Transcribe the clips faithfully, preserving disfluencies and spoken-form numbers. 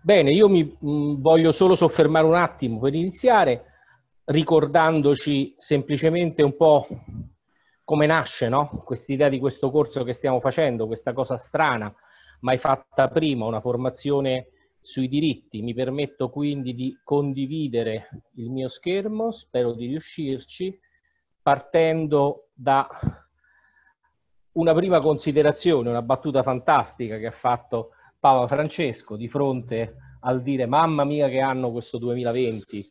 Bene, io mi mh, voglio solo soffermare un attimo per iniziare, ricordandoci semplicemente un po' come nasce, no? Quest'idea di questo corso che stiamo facendo, questa cosa strana, mai fatta prima, una formazione sui diritti. Mi permetto quindi di condividere il mio schermo, spero di riuscirci, partendo da una prima considerazione, una battuta fantastica che ha fatto Papa Francesco di fronte al dire mamma mia che anno questo duemilaventi,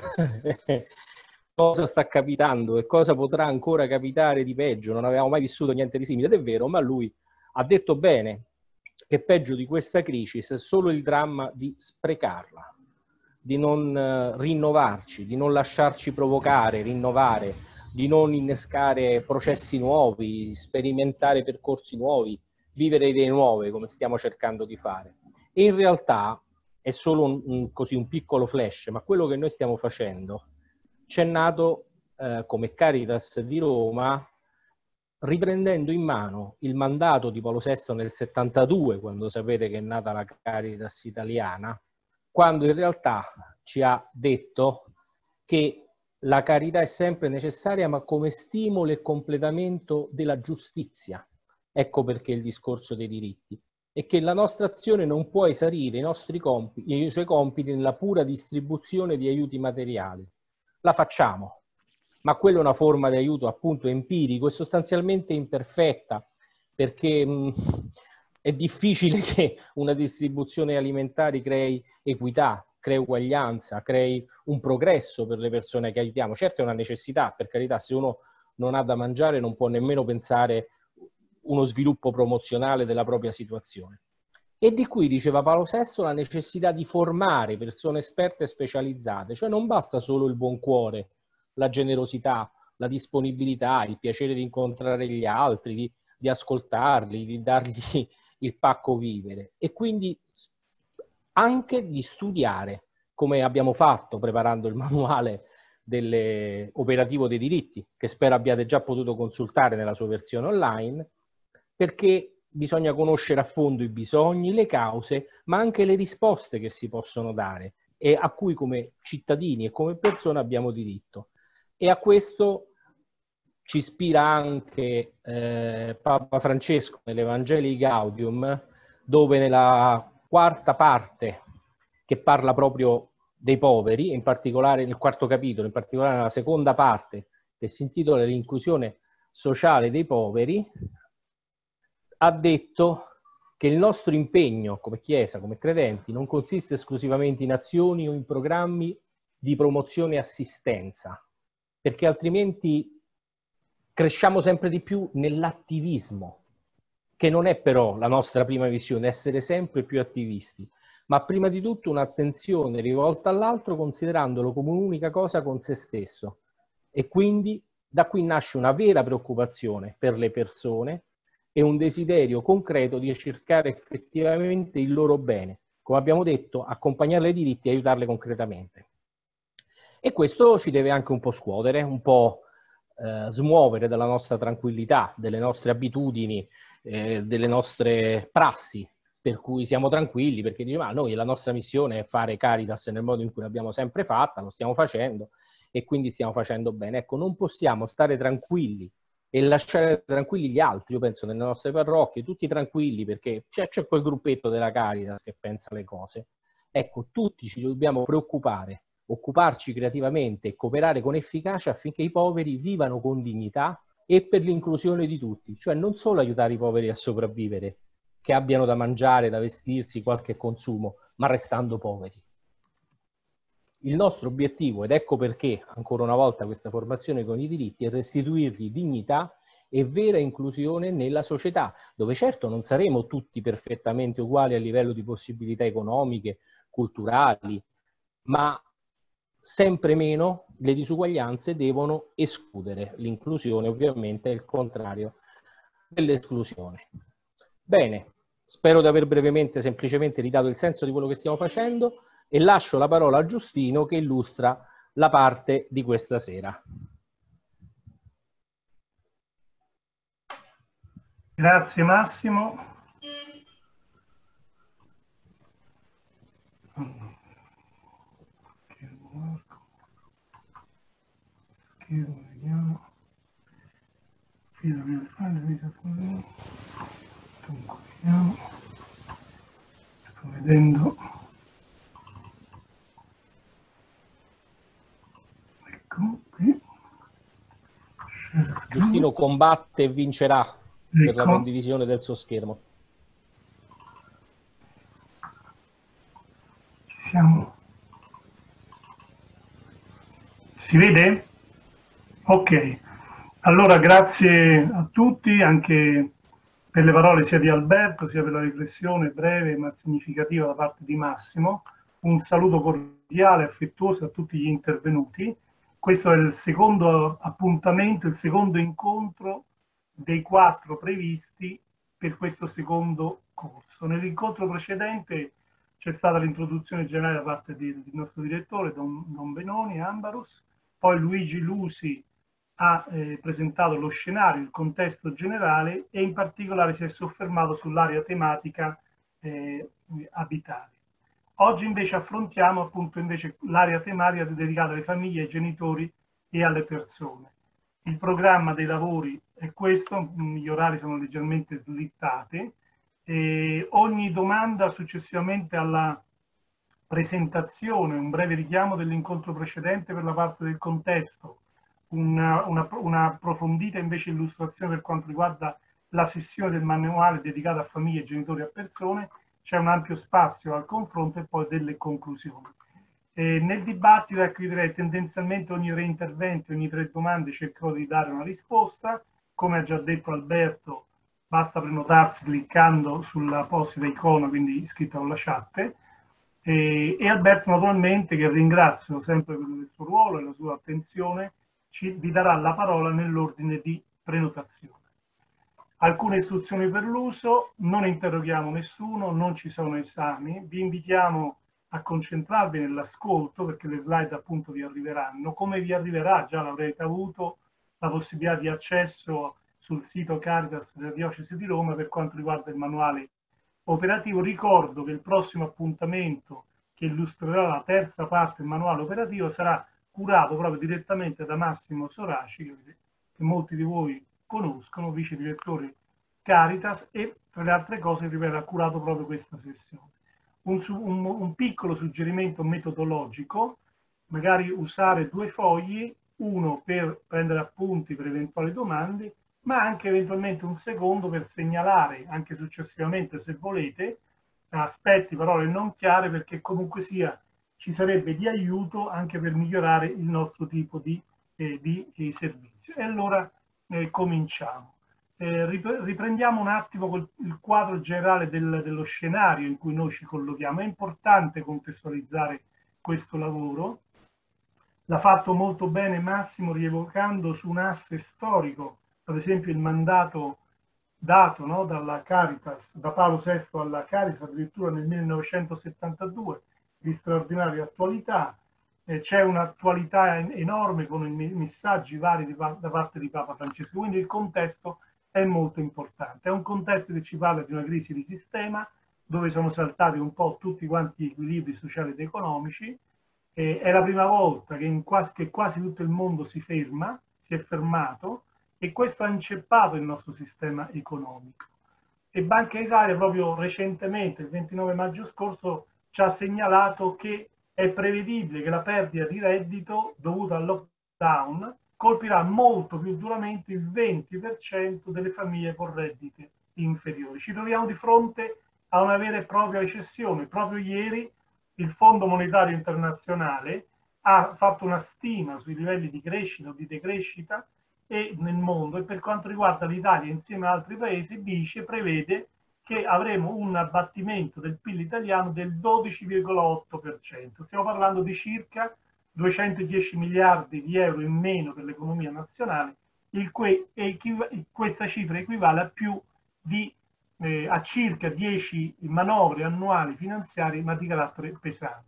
cosa sta capitando e cosa potrà ancora capitare di peggio, non avevamo mai vissuto niente di simile, ed è vero, ma lui ha detto bene che peggio di questa crisi è solo il dramma di sprecarla, di non eh, rinnovarci, di non lasciarci provocare, rinnovare, di non innescare processi nuovi, sperimentare percorsi nuovi, vivere idee nuove come stiamo cercando di fare. E in realtà è solo un, un, così, un piccolo flash, ma quello che noi stiamo facendo c'è nato eh, come Caritas di Roma, riprendendo in mano il mandato di Paolo sesto nel settantadue, quando sapete che è nata la Caritas italiana, quando in realtà ci ha detto che la carità è sempre necessaria, ma come stimolo e completamento della giustizia. Ecco perché il discorso dei diritti. E che la nostra azione non può esaurire i nostri compiti, i suoi compiti nella pura distribuzione di aiuti materiali. La facciamo, ma quella è una forma di aiuto appunto empirico e sostanzialmente imperfetta, perché mh, è difficile che una distribuzione alimentare crei equità, crei uguaglianza, crei un progresso per le persone che aiutiamo. Certo è una necessità, per carità, se uno non ha da mangiare non può nemmeno pensare uno sviluppo promozionale della propria situazione. E di qui, diceva Paolo sesto, la necessità di formare persone esperte e specializzate, cioè non basta solo il buon cuore, la generosità, la disponibilità, il piacere di incontrare gli altri, di, di ascoltarli, di dargli il pacco vivere, e quindi anche di studiare, come abbiamo fatto preparando il manuale delle, operativo dei diritti, che spero abbiate già potuto consultare nella sua versione online, perché bisogna conoscere a fondo i bisogni, le cause, ma anche le risposte che si possono dare e a cui come cittadini e come persone abbiamo diritto. E a questo ci ispira anche eh, Papa Francesco nell'Evangelii Gaudium, dove nella quarta parte, che parla proprio dei poveri, in particolare nel quarto capitolo, in particolare nella seconda parte, che si intitola L'inclusione sociale dei poveri, ha detto che il nostro impegno come Chiesa, come credenti, non consiste esclusivamente in azioni o in programmi di promozione e assistenza, perché altrimenti cresciamo sempre di più nell'attivismo, che non è però la nostra prima visione, essere sempre più attivisti, ma prima di tutto un'attenzione rivolta all'altro considerandolo come un'unica cosa con se stesso. E quindi da qui nasce una vera preoccupazione per le persone e un desiderio concreto di cercare effettivamente il loro bene. Come abbiamo detto, accompagnarle ai diritti e aiutarle concretamente. E questo ci deve anche un po' scuotere, un po' eh, smuovere dalla nostra tranquillità, delle nostre abitudini, eh, delle nostre prassi, per cui siamo tranquilli, perché diciamo, ah, noi la nostra missione è fare Caritas nel modo in cui l'abbiamo sempre fatta, lo stiamo facendo e quindi stiamo facendo bene. Ecco, non possiamo stare tranquilli e lasciare tranquilli gli altri. Io penso nelle nostre parrocchie, tutti tranquilli, perché c'è, c'è quel gruppetto della Caritas che pensa le cose. Ecco, tutti ci dobbiamo preoccupare, occuparci creativamente e cooperare con efficacia affinché i poveri vivano con dignità e per l'inclusione di tutti, cioè non solo aiutare i poveri a sopravvivere, che abbiano da mangiare, da vestirsi, qualche consumo, ma restando poveri. Il nostro obiettivo, ed ecco perché ancora una volta questa formazione con i diritti, è restituirgli dignità e vera inclusione nella società, dove certo non saremo tutti perfettamente uguali a livello di possibilità economiche, culturali, ma sempre meno le disuguaglianze devono escludere. L'inclusione ovviamente è il contrario dell'esclusione. Bene, spero di aver brevemente semplicemente ridato il senso di quello che stiamo facendo e lascio la parola a Giustino che illustra la parte di questa sera. Grazie Massimo. vediamo. Filo nel fare, dunque, vediamo. Sto vedendo. Ecco, qui. Giustino combatte e vincerà ecco. Per la condivisione del suo schermo. Ci siamo. Si vede? Ok. Allora grazie a tutti anche per le parole sia di Alberto sia per la riflessione breve ma significativa da parte di Massimo. Un saluto cordiale e affettuoso a tutti gli intervenuti. Questo è il secondo appuntamento, il secondo incontro dei quattro previsti per questo secondo corso. Nell'incontro precedente c'è stata l'introduzione generale da parte del nostro direttore, Don, Don Benoni, Ambarus, poi Luigi Lusi ha eh, presentato lo scenario, il contesto generale e in particolare si è soffermato sull'area tematica eh, abitare. Oggi invece affrontiamo appunto invece l'area tematica dedicata alle famiglie, ai genitori e alle persone. Il programma dei lavori è questo, gli orari sono leggermente slittati. E ogni domanda successivamente alla presentazione, un breve richiamo dell'incontro precedente per la parte del contesto, una, una, una approfondita invece illustrazione per quanto riguarda la sessione del manuale dedicata a famiglie, genitori e persone, c'è un ampio spazio al confronto e poi delle conclusioni. E nel dibattito, ecco, io direi tendenzialmente ogni tre interventi, ogni tre domande cercherò di dare una risposta. Come ha già detto Alberto, basta prenotarsi cliccando sull'apposita icona, quindi iscritta con la chat. E, e Alberto naturalmente, che ringrazio sempre per il suo ruolo e la sua attenzione, ci, vi darà la parola nell'ordine di prenotazione. Alcune istruzioni per l'uso: non interroghiamo nessuno, non ci sono esami, vi invitiamo a concentrarvi nell'ascolto perché le slide appunto vi arriveranno, come vi arriverà, già l'avrete avuto, la possibilità di accesso sul sito Caritas della Diocesi di Roma per quanto riguarda il manuale operativo. Ricordo che il prossimo appuntamento che illustrerà la terza parte del manuale operativo sarà curato proprio direttamente da Massimo Soraci, che molti di voi conoscono, vice direttore Caritas, e tra le altre cose, ripeto, ha curato proprio questa sessione. Un, un, un piccolo suggerimento metodologico: magari usare due fogli, uno per prendere appunti per eventuali domande, ma anche eventualmente un secondo per segnalare anche successivamente, se volete, aspetti, parole non chiare, perché comunque sia ci sarebbe di aiuto anche per migliorare il nostro tipo di, eh, di, di servizio. E allora eh, cominciamo. Eh, riprendiamo un attimo col, il quadro generale del, dello scenario in cui noi ci collochiamo. È importante contestualizzare questo lavoro. L'ha fatto molto bene Massimo rievocando su un asse storico, ad esempio il mandato dato, no, dalla Caritas, da Paolo sesto alla Caritas addirittura nel millenovecentosettantadue, di straordinaria attualità. Eh, c'è un'attualità enorme con i messaggi vari di, da parte di Papa Francesco, quindi il contesto è molto importante. È un contesto che ci parla di una crisi di sistema dove sono saltati un po' tutti quanti gli equilibri sociali ed economici. Eh, è la prima volta che, in quasi, che quasi tutto il mondo si ferma, si è fermato, e questo ha inceppato il nostro sistema economico. E Banca Italia proprio recentemente, il ventinove maggio scorso, ci ha segnalato che è prevedibile che la perdita di reddito dovuta al lockdown colpirà molto più duramente il venti per cento delle famiglie con redditi inferiori. Ci troviamo di fronte a una vera e propria recessione. Proprio ieri il Fondo Monetario Internazionale ha fatto una stima sui livelli di crescita o di decrescita e nel mondo, e per quanto riguarda l'Italia insieme ad altri paesi dice, prevede che avremo un abbattimento del P I L italiano del dodici virgola otto per cento. Stiamo parlando di circa duecentodieci miliardi di euro in meno per l'economia nazionale, il cui questa cifra equivale a più di eh, a circa dieci manovre annuali finanziarie, ma di carattere pesante.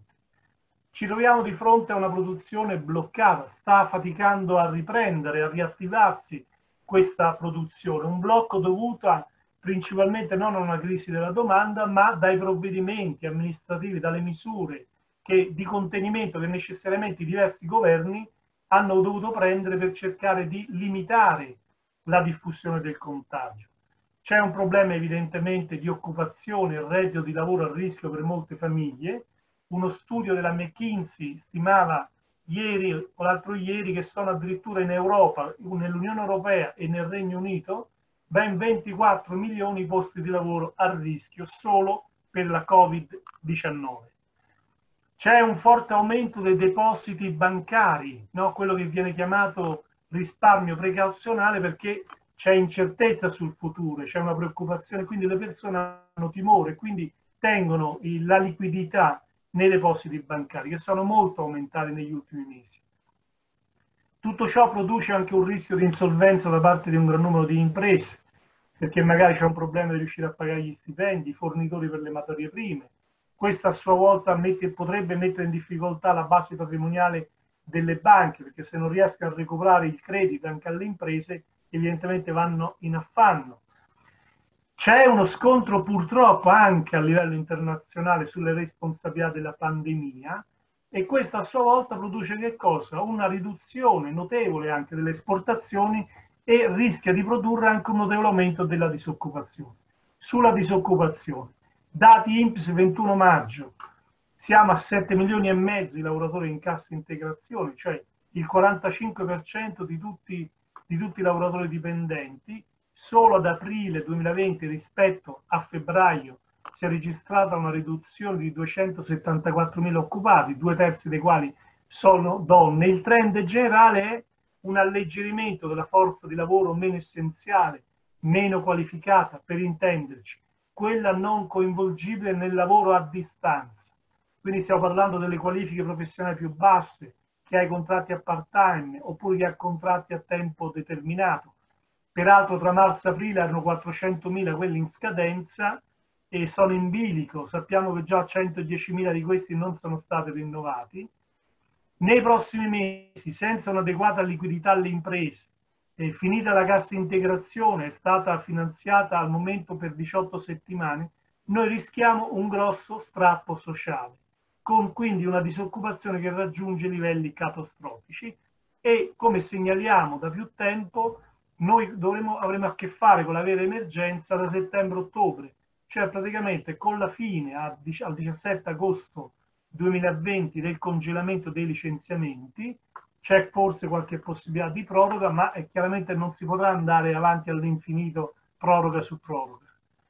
Ci troviamo di fronte a una produzione bloccata, sta faticando a riprendere, a riattivarsi questa produzione, un blocco dovuto a, principalmente non a una crisi della domanda, ma dai provvedimenti amministrativi, dalle misure che, di contenimento che necessariamente i diversi governi hanno dovuto prendere per cercare di limitare la diffusione del contagio. C'è un problema evidentemente di occupazione e reddito di lavoro a rischio per molte famiglie. Uno studio della McKinsey stimava ieri o l'altro ieri che sono addirittura in Europa, nell'Unione Europea e nel Regno Unito, ben ventiquattro milioni di posti di lavoro a rischio solo per la Covid diciannove. C'è un forte aumento dei depositi bancari, no? Quello che viene chiamato risparmio precauzionale, perché c'è incertezza sul futuro, c'è una preoccupazione, quindi le persone hanno timore, quindi tengono la liquidità nei depositi bancari, che sono molto aumentati negli ultimi mesi. Tutto ciò produce anche un rischio di insolvenza da parte di un gran numero di imprese, perché magari c'è un problema di riuscire a pagare gli stipendi, i fornitori per le materie prime. Questo a sua volta mette, potrebbe mettere in difficoltà la base patrimoniale delle banche, perché se non riescono a recuperare il credito anche alle imprese, evidentemente vanno in affanno. C'è uno scontro purtroppo anche a livello internazionale sulle responsabilità della pandemia, e questo a sua volta produce che cosa? Una riduzione notevole anche delle esportazioni e rischia di produrre anche un notevole aumento della disoccupazione. Sulla disoccupazione, dati I N P S ventuno maggio, siamo a sette milioni e mezzo di lavoratori in cassa integrazione, cioè il quarantacinque per cento di tutti, di tutti i lavoratori dipendenti. Solo ad aprile duemilaventi rispetto a febbraio si è registrata una riduzione di duecentosettantaquattromila occupati, due terzi dei quali sono donne. Il trend generale è un alleggerimento della forza di lavoro meno essenziale, meno qualificata, per intenderci, quella non coinvolgibile nel lavoro a distanza. Quindi stiamo parlando delle qualifiche professionali più basse, chi ha i contratti a part-time oppure chi ha contratti a tempo determinato. Peraltro tra marzo e aprile erano quattrocentomila quelli in scadenza e sono in bilico. Sappiamo che già centodiecimila di questi non sono stati rinnovati. Nei prossimi mesi, senza un'adeguata liquidità alle imprese, eh, finita la cassa integrazione, è stata finanziata al momento per diciotto settimane, noi rischiamo un grosso strappo sociale, con quindi una disoccupazione che raggiunge livelli catastrofici e, come segnaliamo da più tempo, noi dovremo, avremo a che fare con la vera emergenza da settembre-ottobre, cioè praticamente con la fine al diciassette agosto duemilaventi del congelamento dei licenziamenti. C'è forse qualche possibilità di proroga, ma è chiaramente non si potrà andare avanti all'infinito proroga su proroga.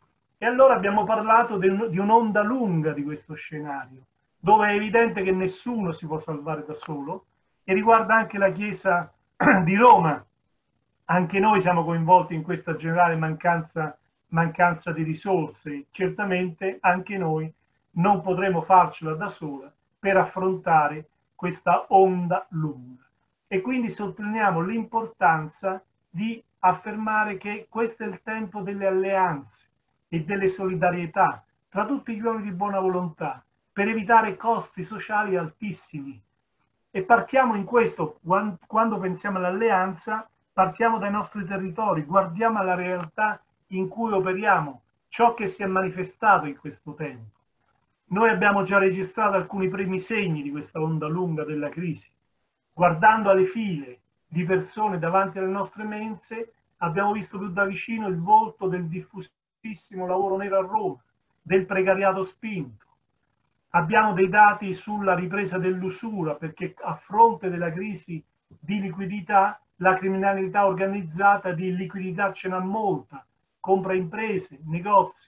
E allora abbiamo parlato di un'onda lunga di questo scenario, dove è evidente che nessuno si può salvare da solo, e riguarda anche la Chiesa di Roma. Anche noi siamo coinvolti in questa generale mancanza, mancanza di risorse. Certamente anche noi non potremo farcela da sola per affrontare questa onda lunga. E quindi sottolineiamo l'importanza di affermare che questo è il tempo delle alleanze e delle solidarietà tra tutti gli uomini di buona volontà per evitare costi sociali altissimi. E partiamo in questo, quando pensiamo all'alleanza, partiamo dai nostri territori, guardiamo alla realtà in cui operiamo, ciò che si è manifestato in questo tempo. Noi abbiamo già registrato alcuni primi segni di questa onda lunga della crisi. Guardando alle file di persone davanti alle nostre mense, abbiamo visto più da vicino il volto del diffusissimo lavoro nero a Roma, del precariato spinto. Abbiamo dei dati sulla ripresa dell'usura, perché a fronte della crisi di liquidità, la criminalità organizzata di liquidità ce n'ha molta, compra imprese, negozi.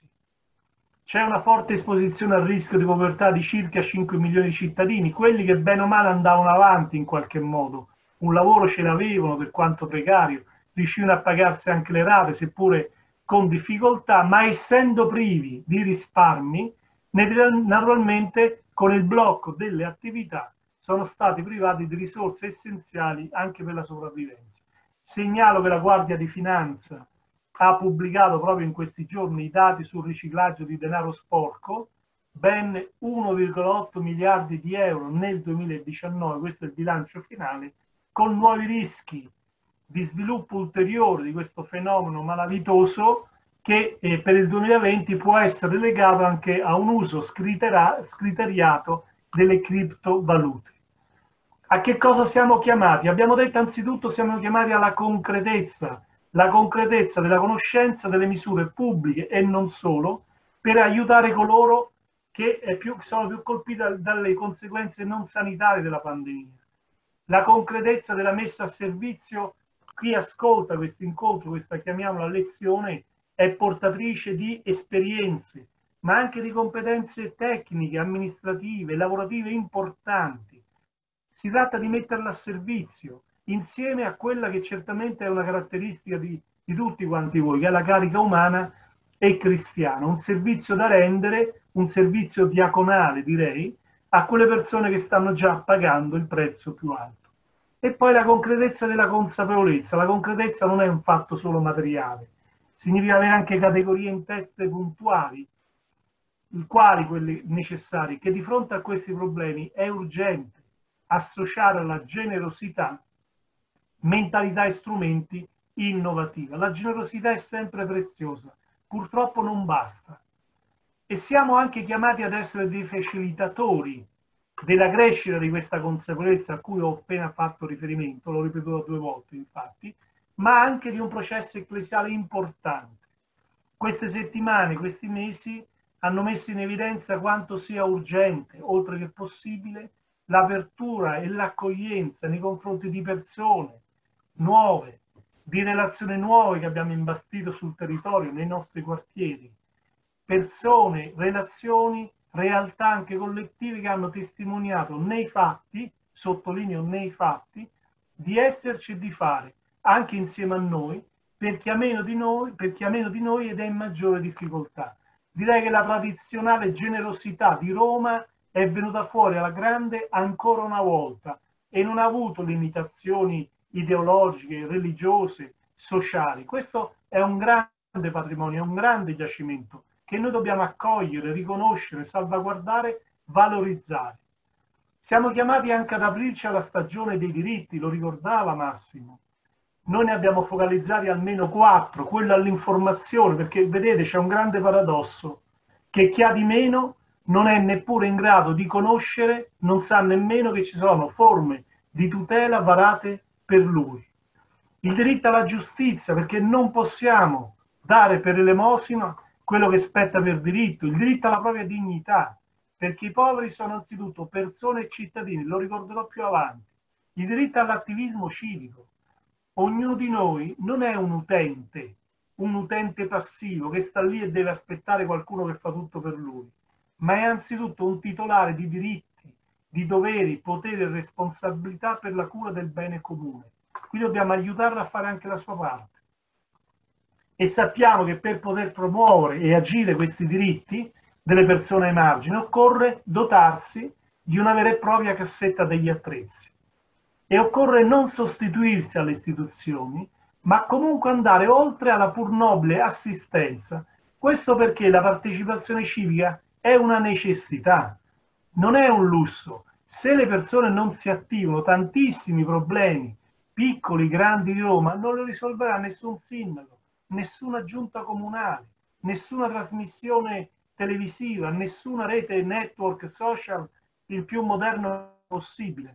C'è una forte esposizione al rischio di povertà di circa cinque milioni di cittadini, quelli che bene o male andavano avanti in qualche modo, un lavoro ce l'avevano per quanto precario, riuscivano a pagarsi anche le rate, seppure con difficoltà, ma essendo privi di risparmi, naturalmente con il blocco delle attività sono stati privati di risorse essenziali anche per la sopravvivenza. Segnalo che la Guardia di Finanza ha pubblicato proprio in questi giorni i dati sul riciclaggio di denaro sporco, ben uno virgola otto miliardi di euro nel duemiladiciannove, questo è il bilancio finale, con nuovi rischi di sviluppo ulteriore di questo fenomeno malavitoso che eh, per il duemilaventi può essere legato anche a un uso scriteriato delle criptovalute. A che cosa siamo chiamati? Abbiamo detto anzitutto siamo chiamati alla concretezza, la concretezza della conoscenza delle misure pubbliche e non solo, per aiutare coloro che è più, sono più colpiti dalle conseguenze non sanitarie della pandemia. La concretezza della messa a servizio, chi ascolta questo incontro, questa chiamiamola lezione, è portatrice di esperienze, ma anche di competenze tecniche, amministrative, lavorative importanti. Si tratta di metterla a servizio, insieme a quella che certamente è una caratteristica di, di tutti quanti voi, che è la carica umana e cristiana, un servizio da rendere, un servizio diaconale direi, a quelle persone che stanno già pagando il prezzo più alto. E poi la concretezza della consapevolezza. La concretezza non è un fatto solo materiale, significa avere anche categorie in teste puntuali, quali quelle necessarie, che di fronte a questi problemi è urgente associare alla generosità mentalità e strumenti innovativa. La generosità è sempre preziosa, purtroppo non basta. E siamo anche chiamati ad essere dei facilitatori della crescita di questa consapevolezza a cui ho appena fatto riferimento, l'ho ripetuto due volte infatti, ma anche di un processo ecclesiale importante. Queste settimane, questi mesi hanno messo in evidenza quanto sia urgente, oltre che possibile, l'apertura e l'accoglienza nei confronti di persone nuove, di relazioni nuove che abbiamo imbastito sul territorio, nei nostri quartieri, persone, relazioni, realtà anche collettive che hanno testimoniato nei fatti, sottolineo nei fatti, di esserci e di fare, anche insieme a noi, per chi ha meno di noi, per chi ha meno di noi ed è in maggiore difficoltà. Direi che la tradizionale generosità di Roma è venuta fuori alla grande ancora una volta e non ha avuto limitazioni ideologiche, religiose, sociali. Questo è un grande patrimonio, è un grande giacimento che noi dobbiamo accogliere, riconoscere, salvaguardare, valorizzare. Siamo chiamati anche ad aprirci alla stagione dei diritti, lo ricordava Massimo. Noi ne abbiamo focalizzati almeno quattro, quello all'informazione, perché vedete c'è un grande paradosso, che chi ha di meno non è neppure in grado di conoscere, non sa nemmeno che ci sono forme di tutela varate per lui. Il diritto alla giustizia, perché non possiamo dare per elemosina quello che spetta per diritto, il diritto alla propria dignità, perché i poveri sono anzitutto persone e cittadini, lo ricorderò più avanti. Il diritto all'attivismo civico. Ognuno di noi non è un utente, un utente passivo che sta lì e deve aspettare qualcuno che fa tutto per lui, ma è anzitutto un titolare di diritti, di doveri, poteri e responsabilità per la cura del bene comune. Qui dobbiamo aiutarlo a fare anche la sua parte. E sappiamo che per poter promuovere e agire questi diritti delle persone ai margini occorre dotarsi di una vera e propria cassetta degli attrezzi. E occorre non sostituirsi alle istituzioni, ma comunque andare oltre alla pur nobile assistenza. Questo perché la partecipazione civica è una necessità, non è un lusso. Se le persone non si attivano, tantissimi problemi, piccoli, grandi di Roma, non li risolverà nessun sindaco, nessuna giunta comunale, nessuna trasmissione televisiva, nessuna rete network social il più moderno possibile.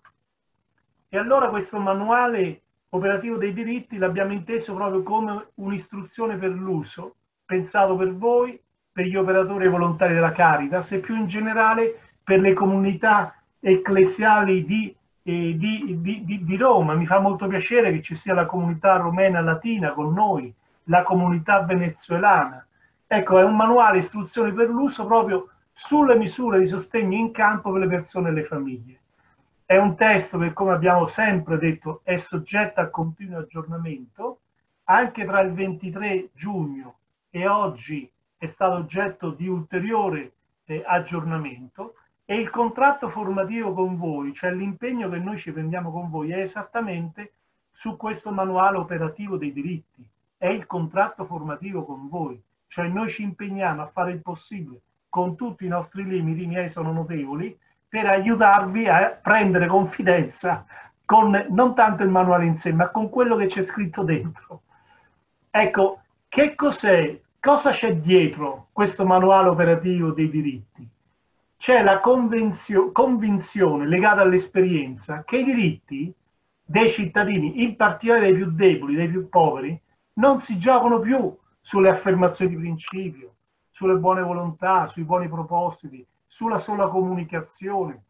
E allora questo manuale operativo dei diritti l'abbiamo inteso proprio come un'istruzione per l'uso, pensato per voi, per gli operatori e volontari della Caritas e più in generale per le comunità ecclesiali di, eh, di, di, di, di Roma. Mi fa molto piacere che ci sia la comunità romena latina con noi, la comunità venezuelana. Ecco, è un manuale istruzioni per l'uso proprio sulle misure di sostegno in campo per le persone e le famiglie. È un testo che, come abbiamo sempre detto, è soggetto a continuo aggiornamento. Anche tra il ventitré giugno e oggi è stato oggetto di ulteriore eh, aggiornamento e il contratto formativo con voi, cioè l'impegno che noi ci prendiamo con voi, è esattamente su questo manuale operativo dei diritti. È il contratto formativo con voi, cioè noi ci impegniamo a fare il possibile con tutti i nostri limiti, i miei sono notevoli, per aiutarvi a prendere confidenza con non tanto il manuale in sé, ma con quello che c'è scritto dentro. Ecco, che cos'è? Cosa c'è dietro questo manuale operativo dei diritti? c'è la convinzione legata all'esperienza che i diritti dei cittadini, in particolare dei più deboli, dei più poveri, non si giocano più sulle affermazioni di principio, sulle buone volontà, sui buoni propositi, sulla sola comunicazione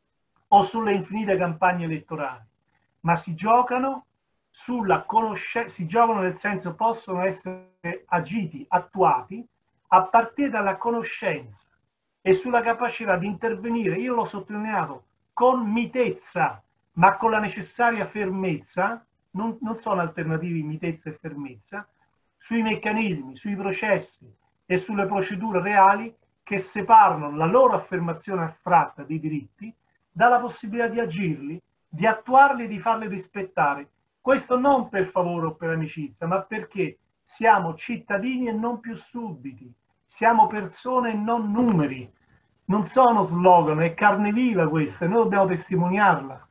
o sulle infinite campagne elettorali, ma si giocano sulla conoscenza, si giocano nel senso possono essere agiti, attuati a partire dalla conoscenza e sulla capacità di intervenire, io l'ho sottolineato, con mitezza, ma con la necessaria fermezza, non, non sono alternativi mitezza e fermezza, sui meccanismi, sui processi e sulle procedure reali che separano la loro affermazione astratta dei diritti dalla possibilità di agirli, di attuarli e di farli rispettare. Questo non per favore o per amicizia, ma perché siamo cittadini e non più sudditi, siamo persone e non numeri. Non sono slogan, è carne viva questa e noi dobbiamo testimoniarla.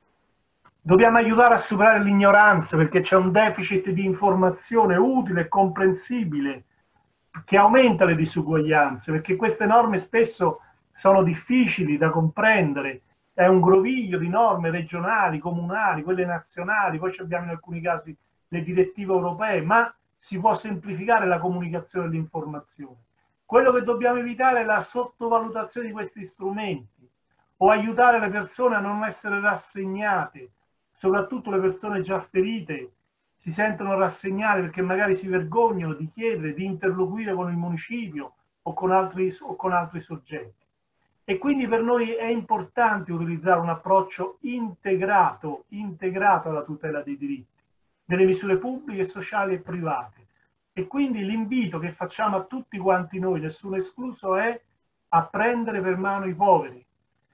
Dobbiamo aiutare a superare l'ignoranza perché c'è un deficit di informazione utile e comprensibile che aumenta le disuguaglianze, perché queste norme spesso sono difficili da comprendere, è un groviglio di norme regionali, comunali, quelle nazionali, poi abbiamo in alcuni casi le direttive europee, ma si può semplificare la comunicazione e l'informazione. Quello che dobbiamo evitare è la sottovalutazione di questi strumenti o aiutare le persone a non essere rassegnate, soprattutto le persone già ferite si sentono rassegnate perché magari si vergognano di chiedere, di interloquire con il municipio o con altri, o con altri soggetti. E quindi per noi è importante utilizzare un approccio integrato, integrato alla tutela dei diritti, delle misure pubbliche, sociali e private. E quindi l'invito che facciamo a tutti quanti noi, nessuno escluso, è a prendere per mano i poveri,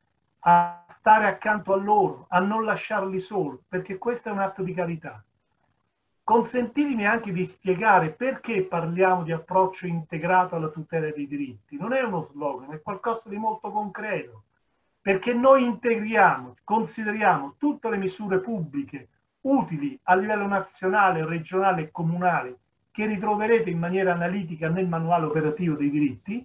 a stare accanto a loro, a non lasciarli soli, perché questo è un atto di carità. Consentitemi anche di spiegare perché parliamo di approccio integrato alla tutela dei diritti. Non è uno slogan, è qualcosa di molto concreto, perché noi integriamo, consideriamo tutte le misure pubbliche utili a livello nazionale, regionale e comunale che ritroverete in maniera analitica nel manuale operativo dei diritti.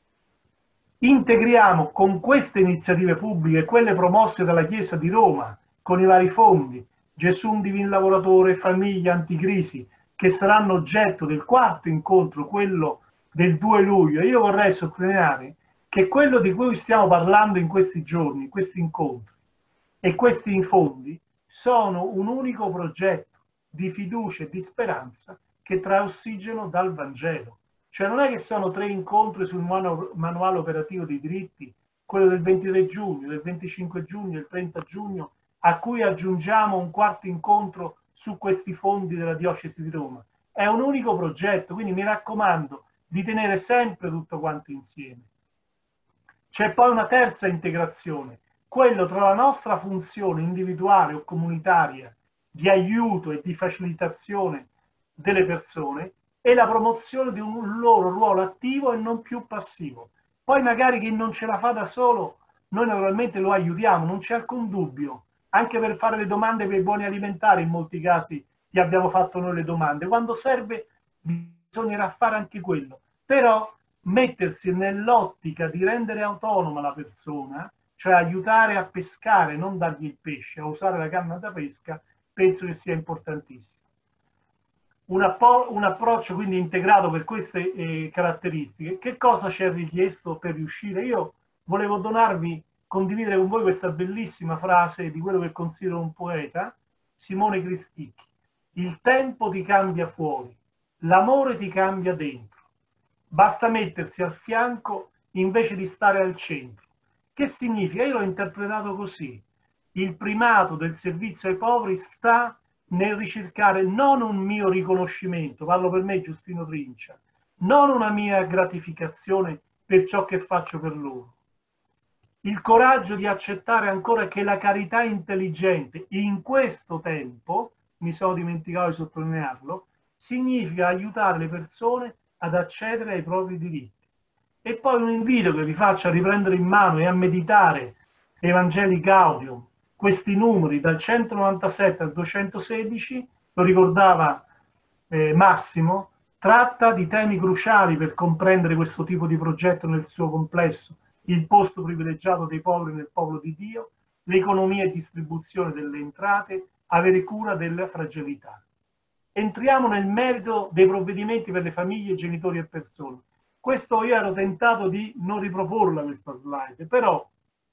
Integriamo con queste iniziative pubbliche quelle promosse dalla Chiesa di Roma con i vari fondi, Gesù un divin lavoratore, famiglia, anticrisi, che saranno oggetto del quarto incontro, quello del due luglio. Io vorrei sottolineare che quello di cui stiamo parlando in questi giorni, questi incontri e questi fondi, sono un unico progetto di fiducia e di speranza che trae ossigeno dal Vangelo. Cioè non è che sono tre incontri sul manuale operativo dei diritti, quello del ventitré giugno, del venticinque giugno, del trenta giugno, a cui aggiungiamo un quarto incontro su questi fondi della Diocesi di Roma. È un unico progetto, quindi mi raccomando di tenere sempre tutto quanto insieme. C'è poi una terza integrazione, quello tra la nostra funzione individuale o comunitaria di aiuto e di facilitazione delle persone e la promozione di un loro ruolo attivo e non più passivo. Poi magari chi non ce la fa da solo, noi naturalmente lo aiutiamo, non c'è alcun dubbio. Anche per fare le domande per i buoni alimentari, in molti casi gli abbiamo fatto noi le domande. Quando serve bisognerà fare anche quello. Però mettersi nell'ottica di rendere autonoma la persona, cioè aiutare a pescare, non dargli il pesce, a usare la canna da pesca, penso che sia importantissimo. Un, un approccio quindi integrato per queste eh, caratteristiche. Che cosa ci è richiesto per riuscire? Io volevo donarvi, condividere con voi questa bellissima frase di quello che considero un poeta, Simone Cristicchi. Il tempo ti cambia fuori, l'amore ti cambia dentro. Basta mettersi al fianco invece di stare al centro. Che significa? Io l'ho interpretato così. Il primato del servizio ai poveri sta nel ricercare non un mio riconoscimento, parlo per me Giustino Trincia, non una mia gratificazione per ciò che faccio per loro. Il coraggio di accettare ancora che la carità intelligente in questo tempo, mi sono dimenticato di sottolinearlo, significa aiutare le persone ad accedere ai propri diritti. E poi un invito che vi faccio a riprendere in mano e a meditare Evangelii Gaudium, questi numeri dal centonovantasette al duecentosedici, lo ricordava eh, Massimo, tratta di temi cruciali per comprendere questo tipo di progetto nel suo complesso. il posto privilegiato dei poveri nel popolo di Dio, l'economia e distribuzione delle entrate, avere cura della fragilità. Entriamo nel merito dei provvedimenti per le famiglie, genitori e persone. Questo io ero tentato di non riproporla questa slide, però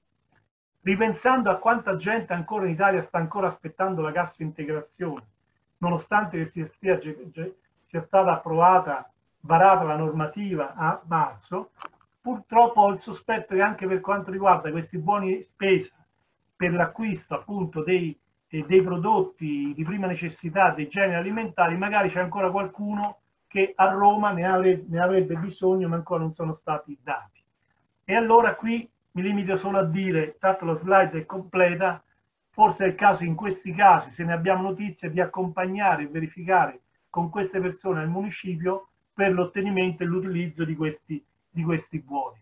ripensando a quanta gente ancora in Italia sta ancora aspettando la cassa integrazione, nonostante che sia, stia, sia stata approvata, varata la normativa a marzo, purtroppo ho il sospetto che anche per quanto riguarda questi buoni spesa per l'acquisto appunto dei, dei prodotti di prima necessità, dei generi alimentari, magari c'è ancora qualcuno che a Roma ne avrebbe, ne avrebbe bisogno ma ancora non sono stati dati. E allora qui mi limito solo a dire, tanto la slide è completa, forse è il caso in questi casi, se ne abbiamo notizia, di accompagnare e verificare con queste persone al municipio per l'ottenimento e l'utilizzo di questi, di questi buoni.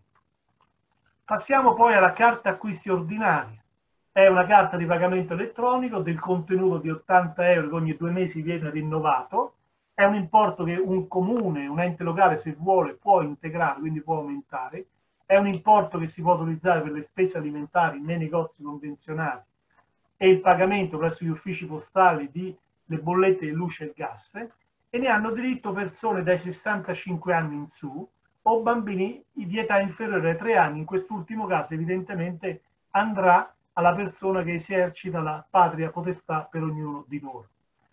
Passiamo poi alla carta acquisti ordinaria. È una carta di pagamento elettronico del contenuto di ottanta euro che ogni due mesi viene rinnovato. È un importo che un comune, un ente locale, se vuole, può integrare, quindi può aumentare. È un importo che si può utilizzare per le spese alimentari nei negozi convenzionati e il pagamento presso gli uffici postali di le bollette di luce e gas, e ne hanno diritto persone dai sessantacinque anni in su o bambini di età inferiore ai tre anni. In quest'ultimo caso evidentemente andrà alla persona che esercita la patria potestà per ognuno di loro.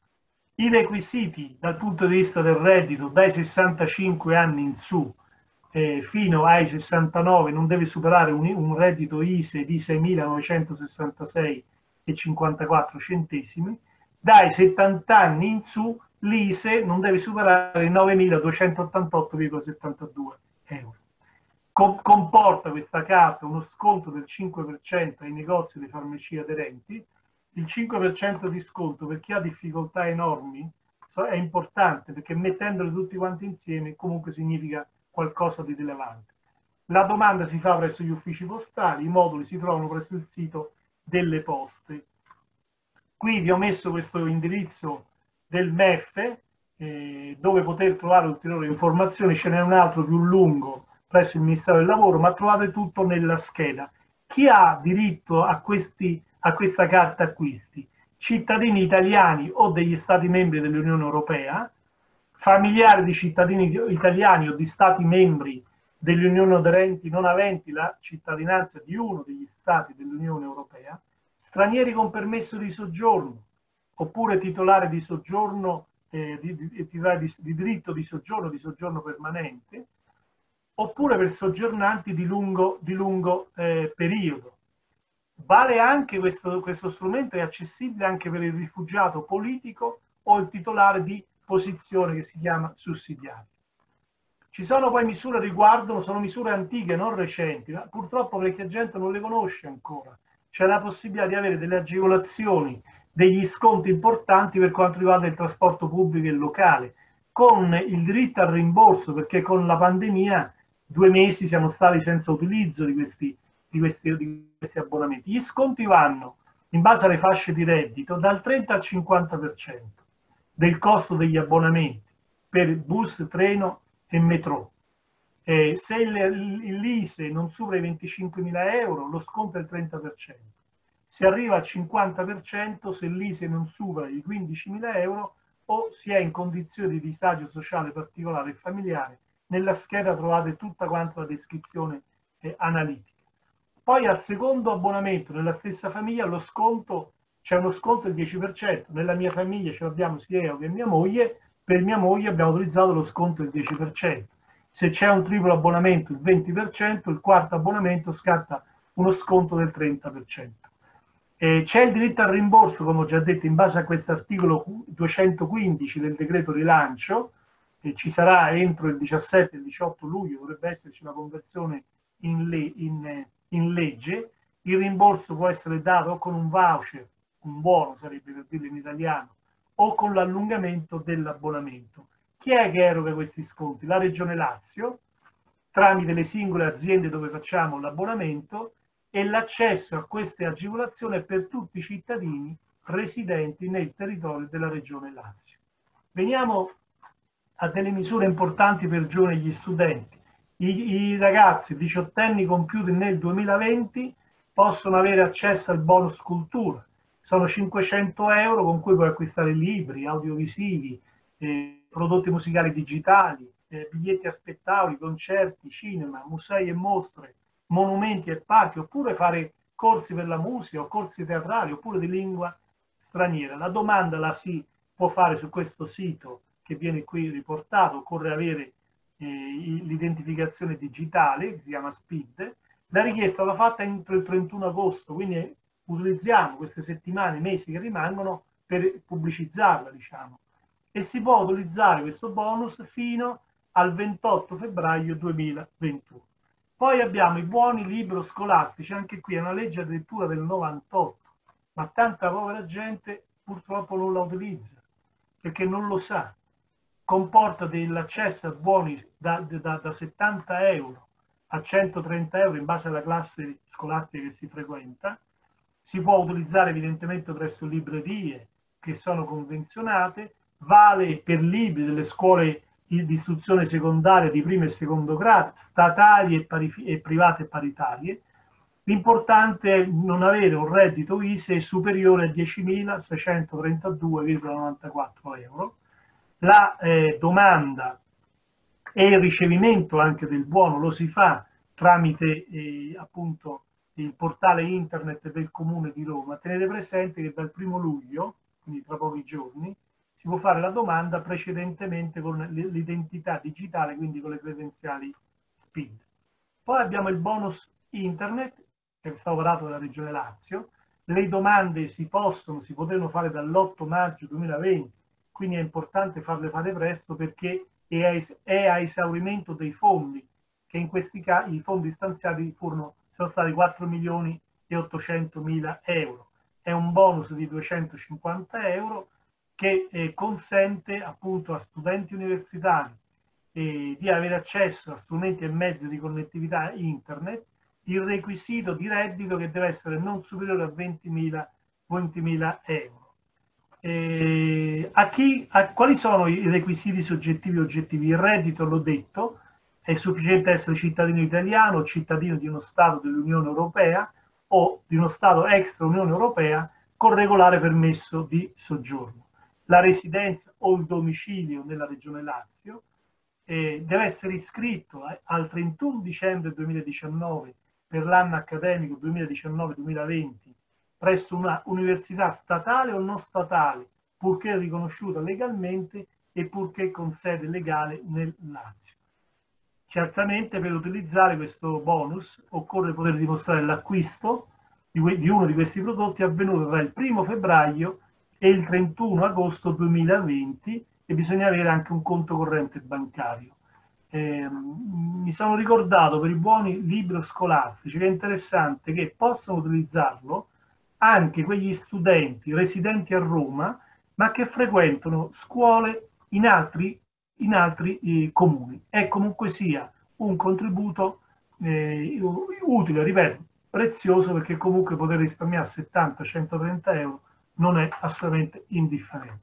I requisiti dal punto di vista del reddito dai sessantacinque anni in su eh, fino ai sessantanove non deve superare un, un reddito I S E di seimilanovecentosessantasei e cinquantaquattro centesimi, dai settanta anni in su l'I S E non deve superare i novemiladuecentottantotto virgola settantadue euro. Com- comporta questa carta uno sconto del cinque per cento ai negozi di farmacie aderenti. Il cinque per cento di sconto per chi ha difficoltà enormi è importante, perché mettendoli tutti quanti insieme comunque significa qualcosa di rilevante. La domanda si fa presso gli uffici postali, i moduli si trovano presso il sito delle poste. Qui vi ho messo questo indirizzo del M E F, eh, dove poter trovare ulteriori informazioni. Ce n'è un altro più lungo presso il Ministero del Lavoro, ma trovate tutto nella scheda. Chi ha diritto a, questi, a questa carta acquisti? Cittadini italiani o degli Stati membri dell'Unione Europea, familiari di cittadini italiani o di Stati membri dell'Unione aderenti non aventi la cittadinanza di uno degli Stati dell'Unione Europea, stranieri con permesso di soggiorno, oppure titolari di soggiorno, eh, di, di, di, di diritto di soggiorno, di soggiorno permanente, oppure per soggiornanti di lungo, di lungo eh, periodo. Vale anche questo, questo strumento, è accessibile anche per il rifugiato politico o il titolare di posizione che si chiama sussidiario. Ci sono poi misure riguardo, sono misure antiche, non recenti, ma purtroppo perché la gente non le conosce ancora. C'è la possibilità di avere delle agevolazioni, degli sconti importanti per quanto riguarda il trasporto pubblico e locale, con il diritto al rimborso, perché con la pandemia due mesi siamo stati senza utilizzo di questi, di questi, di questi abbonamenti. Gli sconti vanno, in base alle fasce di reddito, dal trenta al cinquanta per cento del costo degli abbonamenti per bus, treno e metro. Eh, se l'I S E non supera i venticinquemila euro, lo sconto è il trenta per cento. Si arriva al cinquanta per cento se l'I S E non supera i quindicimila euro o si è in condizioni di disagio sociale particolare e familiare. Nella scheda trovate tutta quanta la descrizione eh, analitica. Poi al secondo abbonamento nella stessa famiglia lo sconto, c'è uno sconto del dieci per cento. Nella mia famiglia ce l'abbiamo sia io che mia moglie, per mia moglie abbiamo utilizzato lo sconto del dieci per cento. Se c'è un triplo abbonamento il venti per cento, il quarto abbonamento scatta uno sconto del trenta per cento. Eh, c'è il diritto al rimborso, come ho già detto, in base a questo articolo duecentoquindici del decreto rilancio, che ci sarà entro il diciassette e il diciotto luglio, dovrebbe esserci una conversione in, le, in, in legge. Il rimborso può essere dato o con un voucher, un buono sarebbe per dirlo in italiano, o con l'allungamento dell'abbonamento. Chi è che eroga questi sconti? La Regione Lazio, tramite le singole aziende dove facciamo l'abbonamento, e l'accesso a queste agevolazioni è per tutti i cittadini residenti nel territorio della Regione Lazio. Veniamo a delle misure importanti per giovani e gli studenti. I, i ragazzi diciottenni compiuti nel duemilaventi possono avere accesso al bonus cultura. Sono cinquecento euro con cui puoi acquistare libri, audiovisivi, eh, prodotti musicali digitali, eh, biglietti a spettacoli, concerti, cinema, musei e mostre, monumenti e parchi, oppure fare corsi per la musica o corsi teatrali, oppure di lingua straniera. La domanda la si può fare su questo sito che viene qui riportato, occorre avere eh, l'identificazione digitale, che si chiama SPID. La richiesta va fatta entro il trentuno agosto, quindi utilizziamo queste settimane, mesi che rimangono per pubblicizzarla, diciamo. E si può utilizzare questo bonus fino al ventotto febbraio duemilaventuno. Poi abbiamo i buoni libro scolastici, anche qui è una legge addirittura del novantotto, ma tanta povera gente purtroppo non la utilizza, perché non lo sa. Comporta dell'accesso a buoni da, da, da settanta euro a centotrenta euro in base alla classe scolastica che si frequenta. Si può utilizzare evidentemente presso librerie che sono convenzionate, vale per libri delle scuole di istruzione secondaria di primo e secondo grado, statali e, pari, e private e paritarie. L'importante è non avere un reddito I S E E superiore a diecimilaseicentotrentadue virgola novantaquattro euro. La eh, domanda e il ricevimento anche del buono lo si fa tramite eh, appunto il portale internet del Comune di Roma. Tenete presente che dal primo luglio, quindi tra pochi giorni, si può fare la domanda precedentemente con l'identità digitale, quindi con le credenziali SPID. Poi abbiamo il bonus internet, che è stato varato dalla Regione Lazio. Le domande si possono, si potranno fare dall'otto maggio duemilaventi, quindi è importante farle fare presto perché è a esaurimento dei fondi, che in questi casi i fondi stanziati furono, sono stati quattro milioni e ottocentomila euro. È un bonus di duecentocinquanta euro che eh, consente appunto a studenti universitari eh, di avere accesso a strumenti e mezzi di connettività internet. Il requisito di reddito che deve essere non superiore a ventimila euro. Eh, a chi, a, quali sono i requisiti soggettivi e oggettivi? Il reddito, l'ho detto, è sufficiente essere cittadino italiano o cittadino di uno Stato dell'Unione Europea o di uno Stato extra Unione Europea con regolare permesso di soggiorno. La residenza o il domicilio nella Regione Lazio eh, deve essere iscritto eh, al trentuno dicembre duemiladiciannove per l'anno accademico duemiladiciannove duemilaventi presso una università statale o non statale, purché riconosciuta legalmente e purché con sede legale nel Lazio. Certamente per utilizzare questo bonus occorre poter dimostrare l'acquisto di uno di questi prodotti avvenuto tra il primo febbraio e il trentuno agosto duemilaventi e bisogna avere anche un conto corrente bancario. Eh, mi sono ricordato per i buoni libri scolastici che è interessante che possono utilizzarlo anche quegli studenti residenti a Roma ma che frequentano scuole in altri, in altri eh, comuni. È comunque sia un contributo eh, utile, ripeto, prezioso, perché comunque poter risparmiare settanta centotrenta euro non è assolutamente indifferente.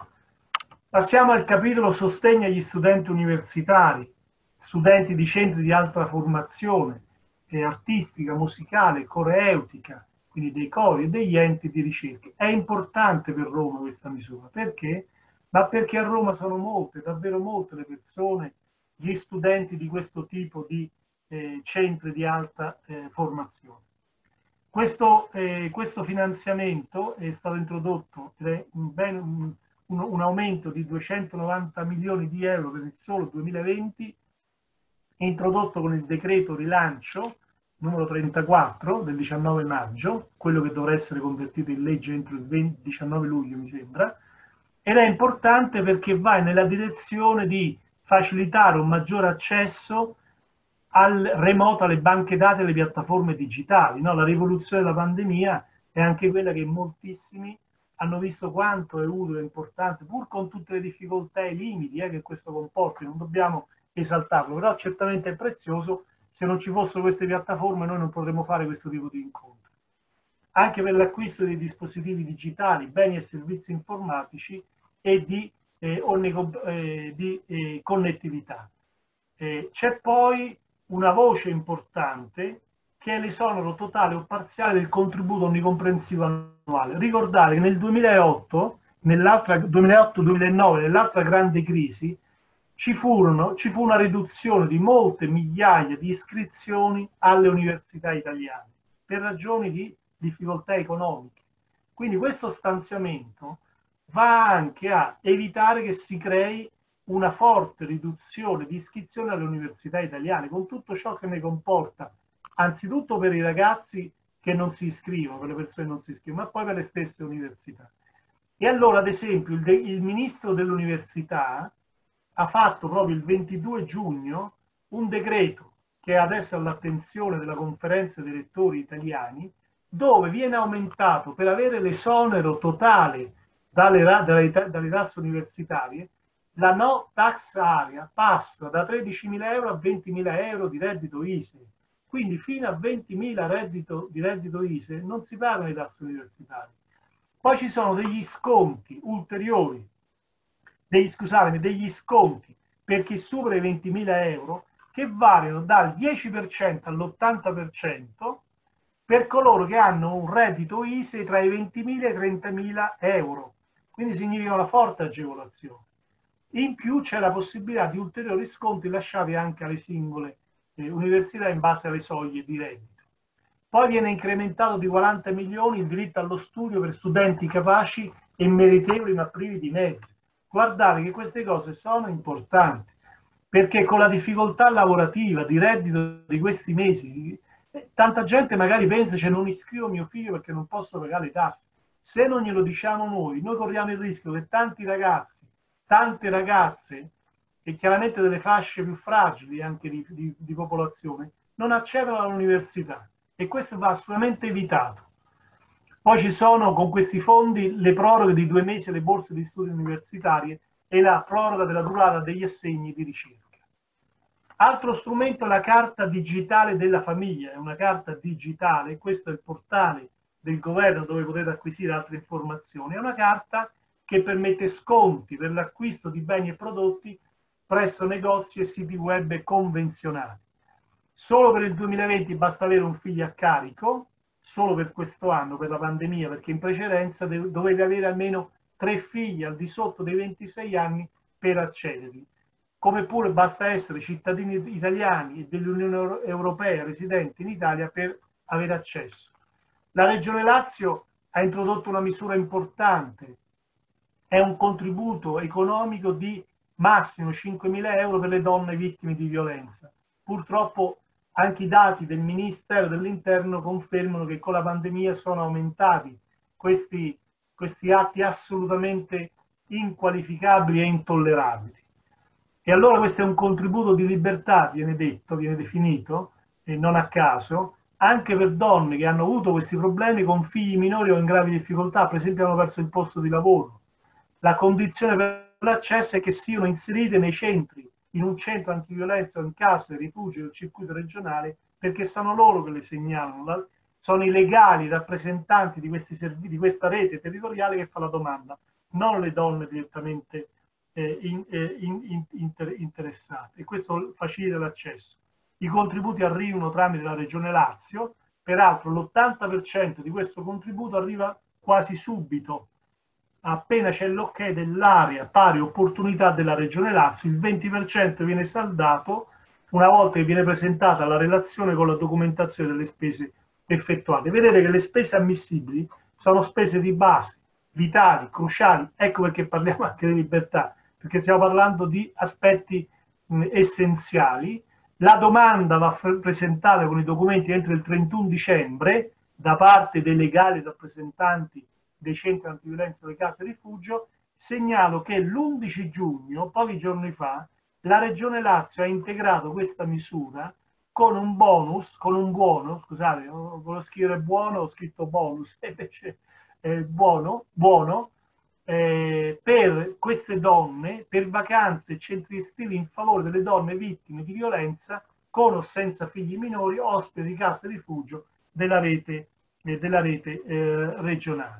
Passiamo al capitolo sostegno agli studenti universitari, studenti di centri di alta formazione eh, artistica, musicale, coreutica, quindi dei cori e degli enti di ricerca. È importante per Roma questa misura, perché? Ma perché a Roma sono molte, davvero molte le persone, gli studenti di questo tipo di eh, centri di alta eh, formazione. Questo, eh, questo finanziamento è stato introdotto ed è un, ben, un, un, un aumento di duecentonovanta milioni di euro per il solo duemilaventi, introdotto con il decreto rilancio numero trentaquattro del diciannove maggio, quello che dovrà essere convertito in legge entro il venti, diciannove luglio mi sembra, ed è importante perché va nella direzione di facilitare un maggiore accesso al remoto, alle banche dati e alle piattaforme digitali. No? La rivoluzione della pandemia è anche quella che moltissimi hanno visto quanto è utile e importante, pur con tutte le difficoltà e i limiti eh, che questo comporta, non dobbiamo esaltarlo, però certamente è prezioso. Se non ci fossero queste piattaforme noi non potremmo fare questo tipo di incontri. Anche per l'acquisto dei dispositivi digitali, beni e servizi informatici e di, eh, onnico, eh, di eh, connettività. Eh, c'è poi una voce importante che è l'esonero totale o parziale del contributo onnicomprensivo annuale. Ricordate che nel duemilaotto, nell'altra duemilaotto duemilanove, nell'altra grande crisi, ci, furono, ci fu una riduzione di molte migliaia di iscrizioni alle università italiane per ragioni di difficoltà economiche. Quindi questo stanziamento va anche a evitare che si crei una forte riduzione di iscrizione alle università italiane, con tutto ciò che ne comporta, anzitutto per i ragazzi che non si iscrivono, per le persone che non si iscrivono, ma poi per le stesse università. E allora, ad esempio, il, il ministro dell'università ha fatto proprio il ventidue giugno un decreto che è adesso all'attenzione della conferenza dei rettori italiani, dove viene aumentato, per avere l'esonero totale dalle, dalle, dalle tasse universitarie, la no tax area passa da tredicimila euro a ventimila euro di reddito I S E E. Quindi fino a ventimila reddito, di reddito I S E E non si pagano le tasse universitarie. Poi ci sono degli sconti ulteriori, degli, scusatemi, degli sconti per chi supera i ventimila euro che variano dal dieci per cento all'ottanta per cento per coloro che hanno un reddito I S E E tra i ventimila e i trentamila euro. Quindi significa una forte agevolazione. In più c'è la possibilità di ulteriori sconti lasciati anche alle singole eh, università in base alle soglie di reddito. Poi viene incrementato di quaranta milioni il diritto allo studio per studenti capaci e meritevoli ma privi di mezzi. Guardate che queste cose sono importanti, perché con la difficoltà lavorativa di reddito di questi mesi, eh, tanta gente magari pensa, cioè, non iscrivo mio figlio perché non posso pagare le tasse. Se non glielo diciamo noi, noi corriamo il rischio che tanti ragazzi, tante ragazze e chiaramente delle fasce più fragili anche di, di, di popolazione non accedono all'università, e questo va assolutamente evitato. Poi ci sono con questi fondi le proroghe di due mesi alle borse di studio universitarie e la proroga della durata degli assegni di ricerca. Altro strumento è la carta digitale della famiglia, è una carta digitale, questo è il portale del governo dove potete acquisire altre informazioni, è una carta che permette sconti per l'acquisto di beni e prodotti presso negozi e siti web convenzionati. Solo per il duemilaventi basta avere un figlio a carico, solo per questo anno, per la pandemia, perché in precedenza dovete avere almeno tre figli al di sotto dei ventisei anni per accedervi. Come pure basta essere cittadini italiani e dell'Unione Europea residenti in Italia per avere accesso. La Regione Lazio ha introdotto una misura importante, è un contributo economico di massimo cinquemila euro per le donne vittime di violenza. Purtroppo anche i dati del Ministero dell'Interno confermano che con la pandemia sono aumentati questi, questi atti assolutamente inqualificabili e intollerabili. E allora questo è un contributo di libertà, viene detto, viene definito, e non a caso, anche per donne che hanno avuto questi problemi con figli minori o in gravi difficoltà, per esempio hanno perso il posto di lavoro. La condizione per l'accesso è che siano inserite nei centri, in un centro antiviolenza, in case, rifugio del circuito regionale, perché sono loro che le segnalano, sono i legali rappresentanti di, questi servizi, di questa rete territoriale che fa la domanda, non le donne direttamente eh, in, eh, in, inter, interessate, e questo facilita l'accesso. I contributi arrivano tramite la Regione Lazio, peraltro l'ottanta per cento di questo contributo arriva quasi subito, appena c'è l'ok dell'area pari opportunità della Regione Lazio, il venti per cento viene saldato una volta che viene presentata la relazione con la documentazione delle spese effettuate. Vedete che le spese ammissibili sono spese di base, vitali, cruciali, ecco perché parliamo anche di libertà, perché stiamo parlando di aspetti mh, essenziali. La domanda va presentata con i documenti entro il trentuno dicembre da parte dei legali rappresentanti dei centri antiviolenza delle case rifugio. Segnalo che l'undici giugno, pochi giorni fa, la Regione Lazio ha integrato questa misura con un bonus, con un buono, scusate, volevo scrivere buono, ho scritto bonus, invece eh, buono, buono eh, per queste donne, per vacanze e centri estivi in favore delle donne vittime di violenza con o senza figli minori, ospiti di case rifugio della rete, eh, della rete eh, regionale.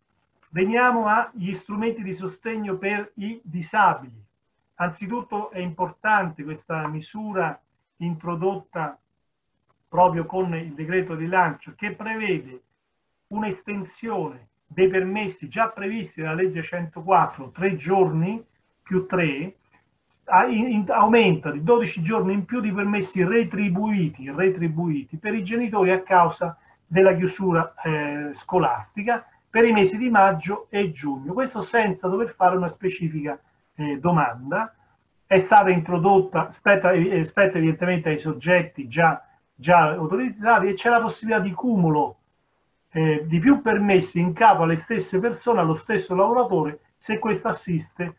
Veniamo agli strumenti di sostegno per i disabili. Anzitutto è importante questa misura introdotta proprio con il decreto rilancio, che prevede un'estensione dei permessi già previsti dalla legge centoquattro, tre giorni più tre, aumenta di dodici giorni in più di permessi retribuiti, retribuiti per i genitori a causa della chiusura eh, scolastica per i mesi di maggio e giugno. Questo senza dover fare una specifica eh, domanda. È stata introdotta, spetta, eh, spetta evidentemente ai soggetti già, già autorizzati, e c'è la possibilità di cumulo eh, di più permessi in capo alle stesse persone, allo stesso lavoratore, se questo assiste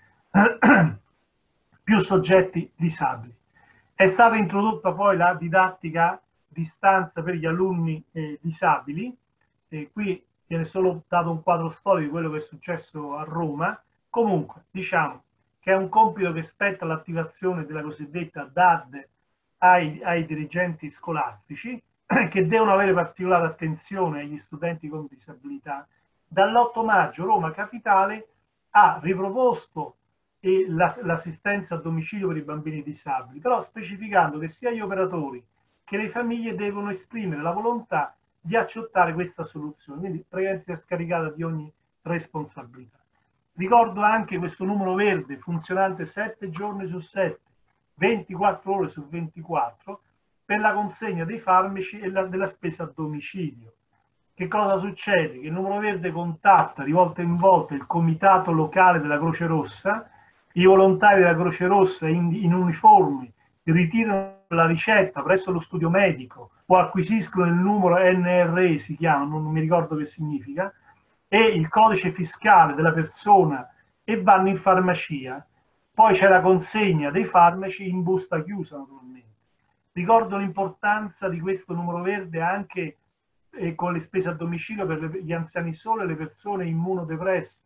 più soggetti disabili. È stata introdotta poi la didattica a distanza per gli alunni eh, disabili, e qui viene solo dato un quadro storico di quello che è successo a Roma. Comunque, diciamo che è un compito che spetta l'attivazione della cosiddetta D A D ai, ai dirigenti scolastici, che devono avere particolare attenzione agli studenti con disabilità. Dall'otto maggio Roma Capitale ha riproposto l'assistenza a domicilio per i bambini disabili, però specificando che sia gli operatori che le famiglie devono esprimere la volontà di accettare questa soluzione, quindi praticamente scaricata di ogni responsabilità. Ricordo anche questo numero verde funzionante sette giorni su sette, ventiquattro ore su ventiquattro, per la consegna dei farmaci e la, della spesa a domicilio. Che cosa succede? Che il numero verde contatta di volta in volta il comitato locale della Croce Rossa, i volontari della Croce Rossa in, in uniforme ritirano la ricetta presso lo studio medico o acquisiscono il numero N R E, si chiama, non mi ricordo che significa, e il codice fiscale della persona, e vanno in farmacia. Poi c'è la consegna dei farmaci in busta chiusa, naturalmente. Ricordo l'importanza di questo numero verde anche eh, con le spese a domicilio per le, gli anziani soli e le persone immunodepresse.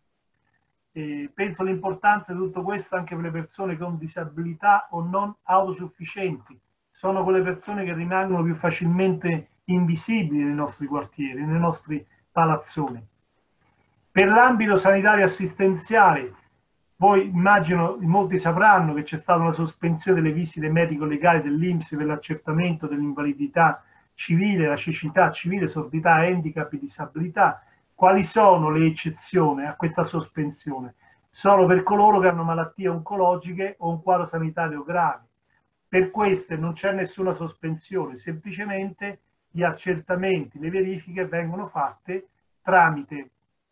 Eh, penso all'importanza di tutto questo anche per le persone con disabilità o non autosufficienti. Sono quelle persone che rimangono più facilmente invisibili nei nostri quartieri, nei nostri palazzoni. Per l'ambito sanitario assistenziale, voi immagino molti sapranno che c'è stata una sospensione delle visite medico-legali dell'I N P S per l'accertamento dell'invalidità civile, la cecità civile, sordità, handicap e disabilità. Quali sono le eccezioni a questa sospensione? Solo per coloro che hanno malattie oncologiche o un quadro sanitario grave. Per queste non c'è nessuna sospensione, semplicemente gli accertamenti, le verifiche vengono fatte tramite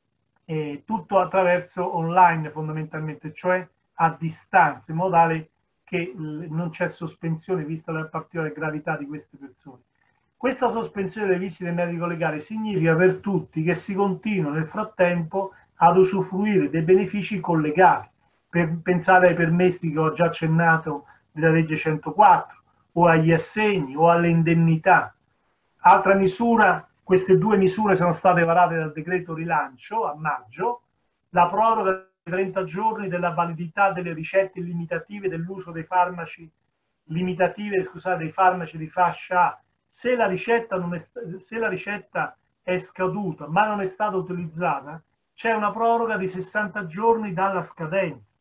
eh, tutto attraverso online fondamentalmente, cioè a distanza, in modo tale che non c'è sospensione vista la particolare gravità di queste persone. Questa sospensione delle visite medico-legali significa per tutti che si continua nel frattempo ad usufruire dei benefici collegati. Per pensare ai permessi che ho già accennato della legge centoquattro, o agli assegni o alle indennità. Altra misura, queste due misure sono state varate dal decreto rilancio a maggio, la proroga di trenta giorni della validità delle ricette limitative dell'uso dei farmaci, limitative, scusate, dei farmaci di fascia A. Se la ricetta, non è, se la ricetta è scaduta ma non è stata utilizzata, c'è una proroga di sessanta giorni dalla scadenza.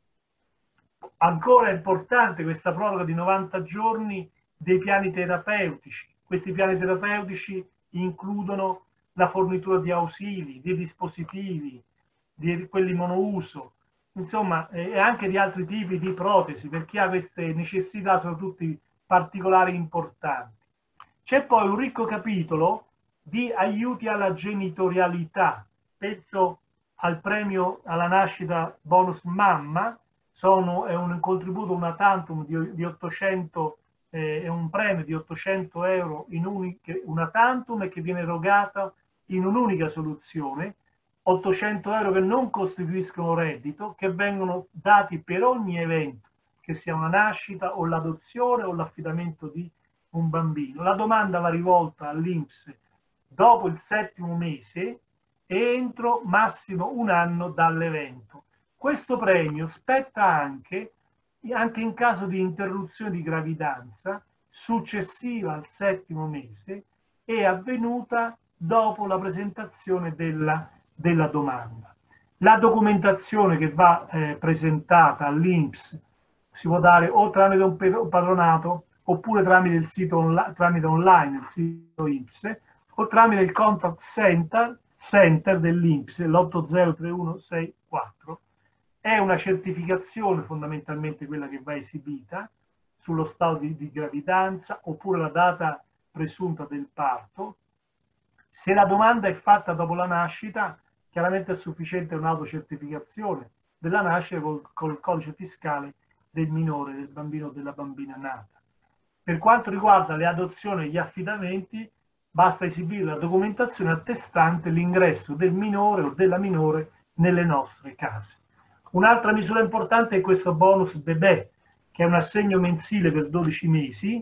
Ancora è importante questa proroga di novanta giorni dei piani terapeutici. Questi piani terapeutici includono la fornitura di ausili, di dispositivi, di quelli monouso, insomma, e anche di altri tipi di protesi, per chi ha queste necessità sono tutti particolari importanti. C'è poi un ricco capitolo di aiuti alla genitorialità, penso al premio alla nascita bonus mamma, sono, è un contributo una tantum di, di ottocento, eh, è un premio di ottocento euro in uniche, una tantum e che viene erogata in un'unica soluzione, ottocento euro che non costituiscono reddito, che vengono dati per ogni evento, che sia una nascita o l'adozione o l'affidamento di un bambino. La domanda va rivolta all'I N P S dopo il settimo mese e entro massimo un anno dall'evento. Questo premio spetta anche, anche in caso di interruzione di gravidanza successiva al settimo mese e avvenuta dopo la presentazione della, della domanda. La documentazione che va eh, presentata all'I N P S si può dare o tramite un padronato oppure tramite il sito online, tramite online il sito I N P S, o tramite il contact center, center dell'I N P S, l'otto zero tre uno sei quattro. È una certificazione fondamentalmente quella che va esibita sullo stato di, di gravidanza oppure la data presunta del parto. Se la domanda è fatta dopo la nascita, chiaramente è sufficiente un'autocertificazione della nascita col, col codice fiscale del minore, del bambino o della bambina nata. Per quanto riguarda le adozioni e gli affidamenti, basta esibire la documentazione attestante l'ingresso del minore o della minore nelle nostre case. Un'altra misura importante è questo bonus bebè, che è un assegno mensile per dodici mesi,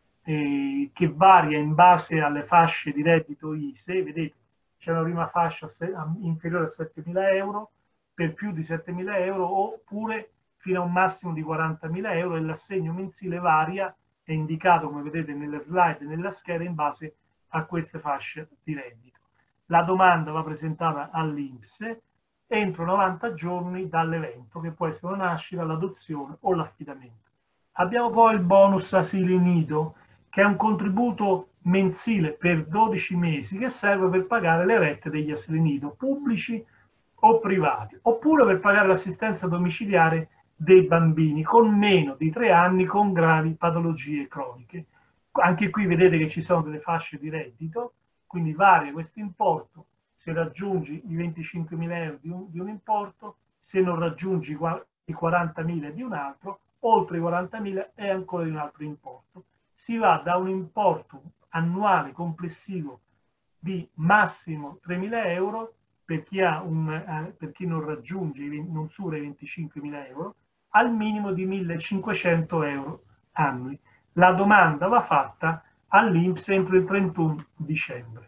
eh, che varia in base alle fasce di reddito I S E E. Vedete, c'è una prima fascia inferiore a settemila euro, per più di settemila euro, oppure fino a un massimo di quarantamila euro, e l'assegno mensile varia, è indicato come vedete nelle slide e nella scheda, in base a queste fasce di reddito. La domanda va presentata all'I N P S entro novanta giorni dall'evento, che può essere la nascita, l'adozione o l'affidamento. Abbiamo poi il bonus asili nido, che è un contributo mensile per dodici mesi che serve per pagare le rette degli asili nido pubblici o privati, oppure per pagare l'assistenza domiciliare dei bambini con meno di tre anni con gravi patologie croniche. Anche qui vedete che ci sono delle fasce di reddito, quindi varia questo importo. Se raggiungi i venticinquemila euro di un, di un importo, se non raggiungi i quarantamila di un altro, oltre i quarantamila è ancora di un altro importo. Si va da un importo annuale complessivo di massimo tremila euro per chi, ha un, eh, per chi non raggiunge, non supera i venticinquemila euro, al minimo di millecinquecento euro annui. La domanda va fatta all'I N P S entro il trentuno dicembre.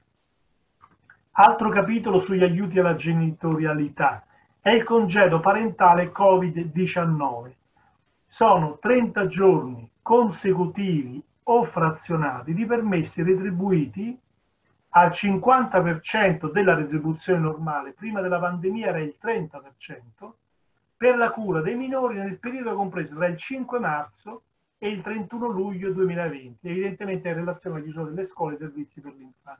Altro capitolo sugli aiuti alla genitorialità è il congedo parentale Covid diciannove. Sono trenta giorni consecutivi o frazionati di permessi retribuiti al cinquanta per cento della retribuzione normale. Prima della pandemia era il trenta per cento, per la cura dei minori nel periodo compreso tra il cinque marzo e il trentuno luglio duemilaventi, evidentemente in relazione agli usuari delle scuole e servizi per l'infanzia.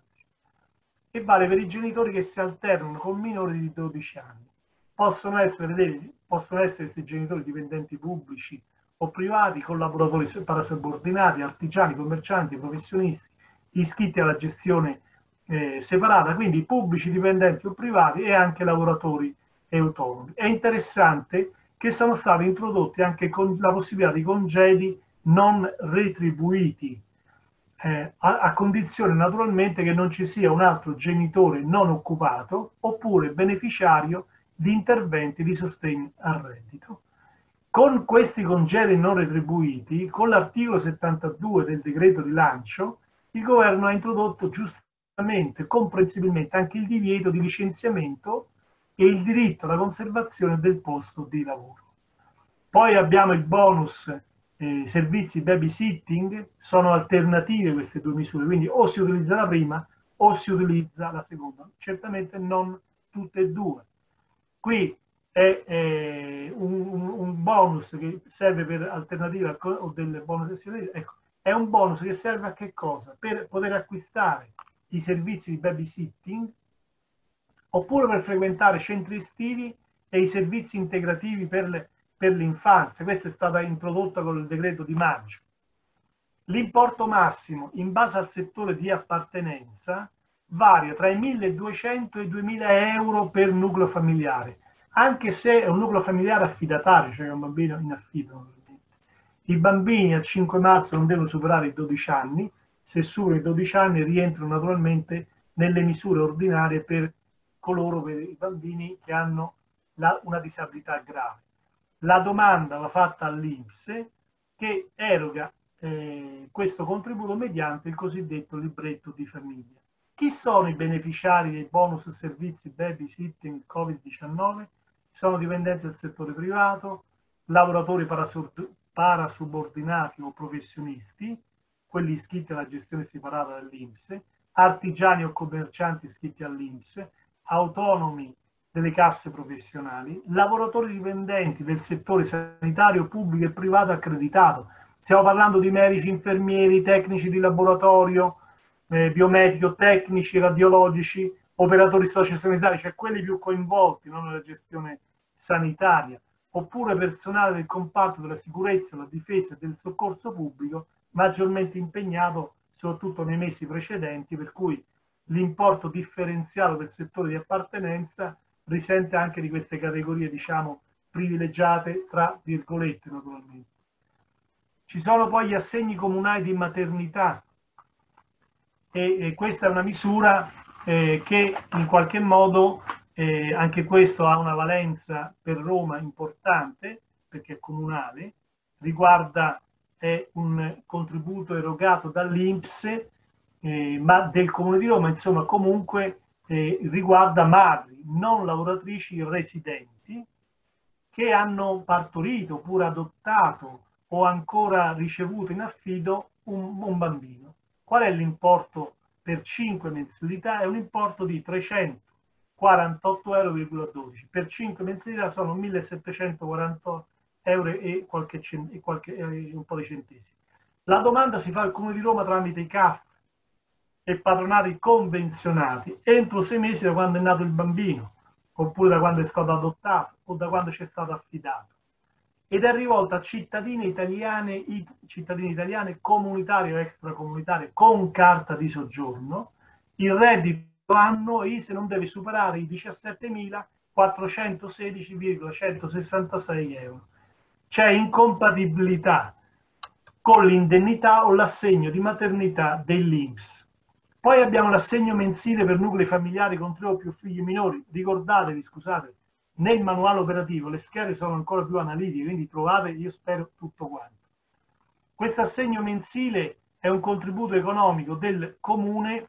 E vale per i genitori che si alternano con minori di dodici anni. Possono essere, vedete, possono essere questi genitori dipendenti pubblici o privati, collaboratori parasubordinati, artigiani, commercianti, professionisti, iscritti alla gestione eh, separata, quindi pubblici, dipendenti o privati, e anche lavoratori e autonomi. È interessante che sono stati introdotti anche con la possibilità di congedi non retribuiti, eh, a, a condizione naturalmente che non ci sia un altro genitore non occupato oppure beneficiario di interventi di sostegno al reddito. Con questi congedi non retribuiti, con l'articolo settantadue del decreto rilancio, il governo ha introdotto giustamente, comprensibilmente, anche il divieto di licenziamento e il diritto alla conservazione del posto di lavoro. Poi abbiamo il bonus eh, servizi babysitting, sono alternative queste due misure, quindi o si utilizza la prima o si utilizza la seconda, certamente non tutte e due. Qui è eh, un, un bonus che serve per alternativa o delle bonus, ecco, è un bonus che serve a che cosa? Per poter acquistare i servizi di babysitting oppure per frequentare centri estivi e i servizi integrativi per, le, per l'infanzia. Questa è stata introdotta con il decreto di maggio. L'importo massimo in base al settore di appartenenza varia tra i milleduecento e i duemila euro per nucleo familiare, anche se è un nucleo familiare affidatario, cioè un bambino in affido. I bambini al cinque marzo non devono superare i dodici anni, se superano i dodici anni rientrano naturalmente nelle misure ordinarie per coloro, per i bambini che hanno la, una disabilità grave. La domanda va fatta all'I N P S che eroga eh, questo contributo mediante il cosiddetto libretto di famiglia. Chi sono i beneficiari dei bonus servizi babysitting Covid diciannove? Sono dipendenti del settore privato, lavoratori parasubordinati o professionisti, quelli iscritti alla gestione separata dell'I N P S, artigiani o commercianti iscritti all'I N P S, autonomi delle casse professionali, lavoratori dipendenti del settore sanitario pubblico e privato accreditato. Stiamo parlando di medici, infermieri, tecnici di laboratorio, eh, biomedico, tecnici, radiologici, operatori sociosanitari, cioè quelli più coinvolti, non nella gestione sanitaria, oppure personale del comparto della sicurezza, della difesa e del soccorso pubblico, maggiormente impegnato soprattutto nei mesi precedenti, per cui l'importo differenziato del settore di appartenenza risente anche di queste categorie, diciamo, privilegiate, tra virgolette, naturalmente. Ci sono poi gli assegni comunali di maternità e, e questa è una misura eh, che in qualche modo, eh, anche questo ha una valenza per Roma importante, perché è comunale, riguarda è un contributo erogato dall'I N P S, eh, ma del Comune di Roma, insomma comunque eh, riguarda madri non lavoratrici residenti che hanno partorito oppure adottato o ancora ricevuto in affido un, un bambino. Qual è l'importo per cinque mensilità? È un importo di trecentoquarantotto virgola dodici euro. Per cinque mensilità sono millesettecentoquarantotto euro e, qualche, e, qualche, e un po' di centesimi. La domanda si fa al Comune di Roma tramite i C A F e patronati convenzionati entro sei mesi da quando è nato il bambino, oppure da quando è stato adottato o da quando ci è stato affidato. Ed è rivolta a cittadine italiane, cittadine italiane comunitarie o extracomunitarie con carta di soggiorno. Il reddito annuo I S E E non deve superare i diciassettemilaquattrocentosedici virgola centosessantasei euro. C'è incompatibilità con l'indennità o l'assegno di maternità dell'I N P S. Poi abbiamo l'assegno mensile per nuclei familiari con tre o più figli minori. Ricordatevi, scusate, nel manuale operativo le schede sono ancora più analitiche, quindi trovate, io spero, tutto quanto. Questo assegno mensile è un contributo economico del comune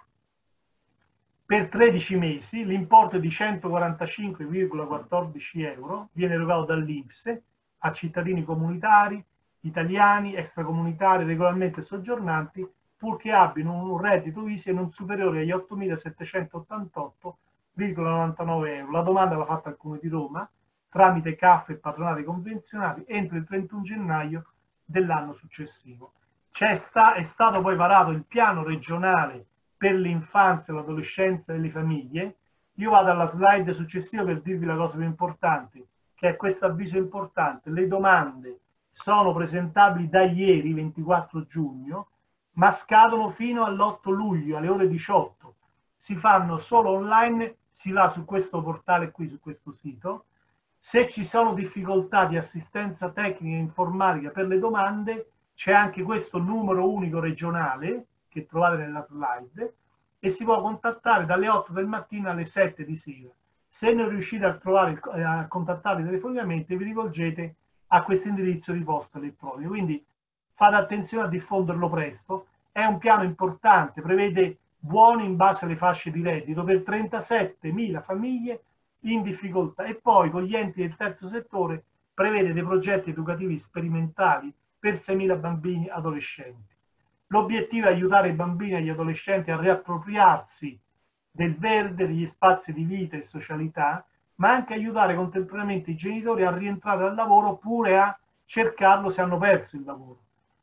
per tredici mesi, l'importo è di centoquarantacinque virgola quattordici euro, viene erogato dall'I N P S a cittadini comunitari, italiani, extracomunitari, regolarmente soggiornanti, purché abbiano un reddito I S E E non superiore agli ottomilasettecentottantotto virgola novantanove euro. La domanda va fatta al Comune di Roma tramite C A F e patronati convenzionati entro il trentuno gennaio dell'anno successivo. C'è sta, è stato poi varato il piano regionale per l'infanzia, l'adolescenza e le famiglie. Io vado alla slide successiva per dirvi la cosa più importante, che è questo avviso importante. Le domande sono presentabili da ieri, ventiquattro giugno, ma scadono fino all'otto luglio alle ore diciotto. Si fanno solo online, si va su questo portale qui, su questo sito. Se ci sono difficoltà di assistenza tecnica e informatica per le domande, c'è anche questo numero unico regionale che trovate nella slide e si può contattare dalle otto del mattino alle sette di sera. Se non riuscite a, trovare, a contattarli telefonicamente, vi rivolgete a questo indirizzo di posta elettronica. Quindi fate attenzione a diffonderlo presto. È un piano importante, prevede buoni in base alle fasce di reddito per trentasettemila famiglie in difficoltà e poi con gli enti del terzo settore prevede dei progetti educativi sperimentali per seimila bambini e adolescenti. L'obiettivo è aiutare i bambini e gli adolescenti a riappropriarsi del verde, degli spazi di vita e socialità, ma anche aiutare contemporaneamente i genitori a rientrare al lavoro oppure a cercarlo se hanno perso il lavoro.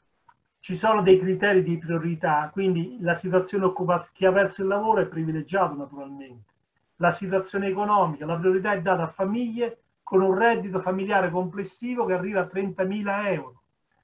Ci sono dei criteri di priorità, quindi la situazione occupazionale, chi ha perso il lavoro è privilegiato naturalmente. La situazione economica, la priorità è data a famiglie con un reddito familiare complessivo che arriva a trentamila euro.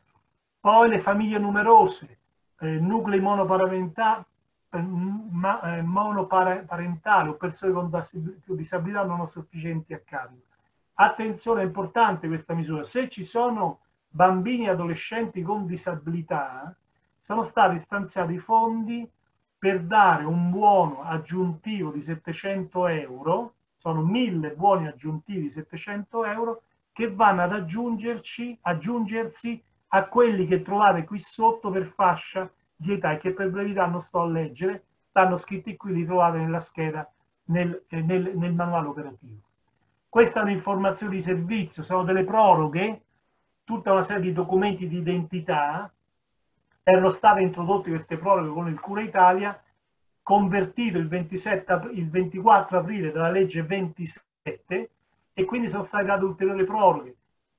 Poi le famiglie numerose, eh, nuclei monoparentali, eh, ma, eh, monoparentali o persone con disabilità non sufficienti a carico. Attenzione, è importante questa misura. Se ci sono bambini e adolescenti con disabilità, sono stati stanziati fondi per dare un buono aggiuntivo di settecento euro, sono mille buoni aggiuntivi di settecento euro che vanno ad aggiungerci, aggiungersi a quelli che trovate qui sotto per fascia di età e che per brevità non sto a leggere, stanno scritti qui, li trovate nella scheda, nel, nel, nel manuale operativo. Questa è un'informazione di servizio, sono delle proroghe, tutta una serie di documenti di identità. Erano state introdotte queste proroghe con il Cura Italia, convertito il, ventisette, il ventiquattro aprile dalla legge ventisette e quindi sono state date ulteriori proroghe.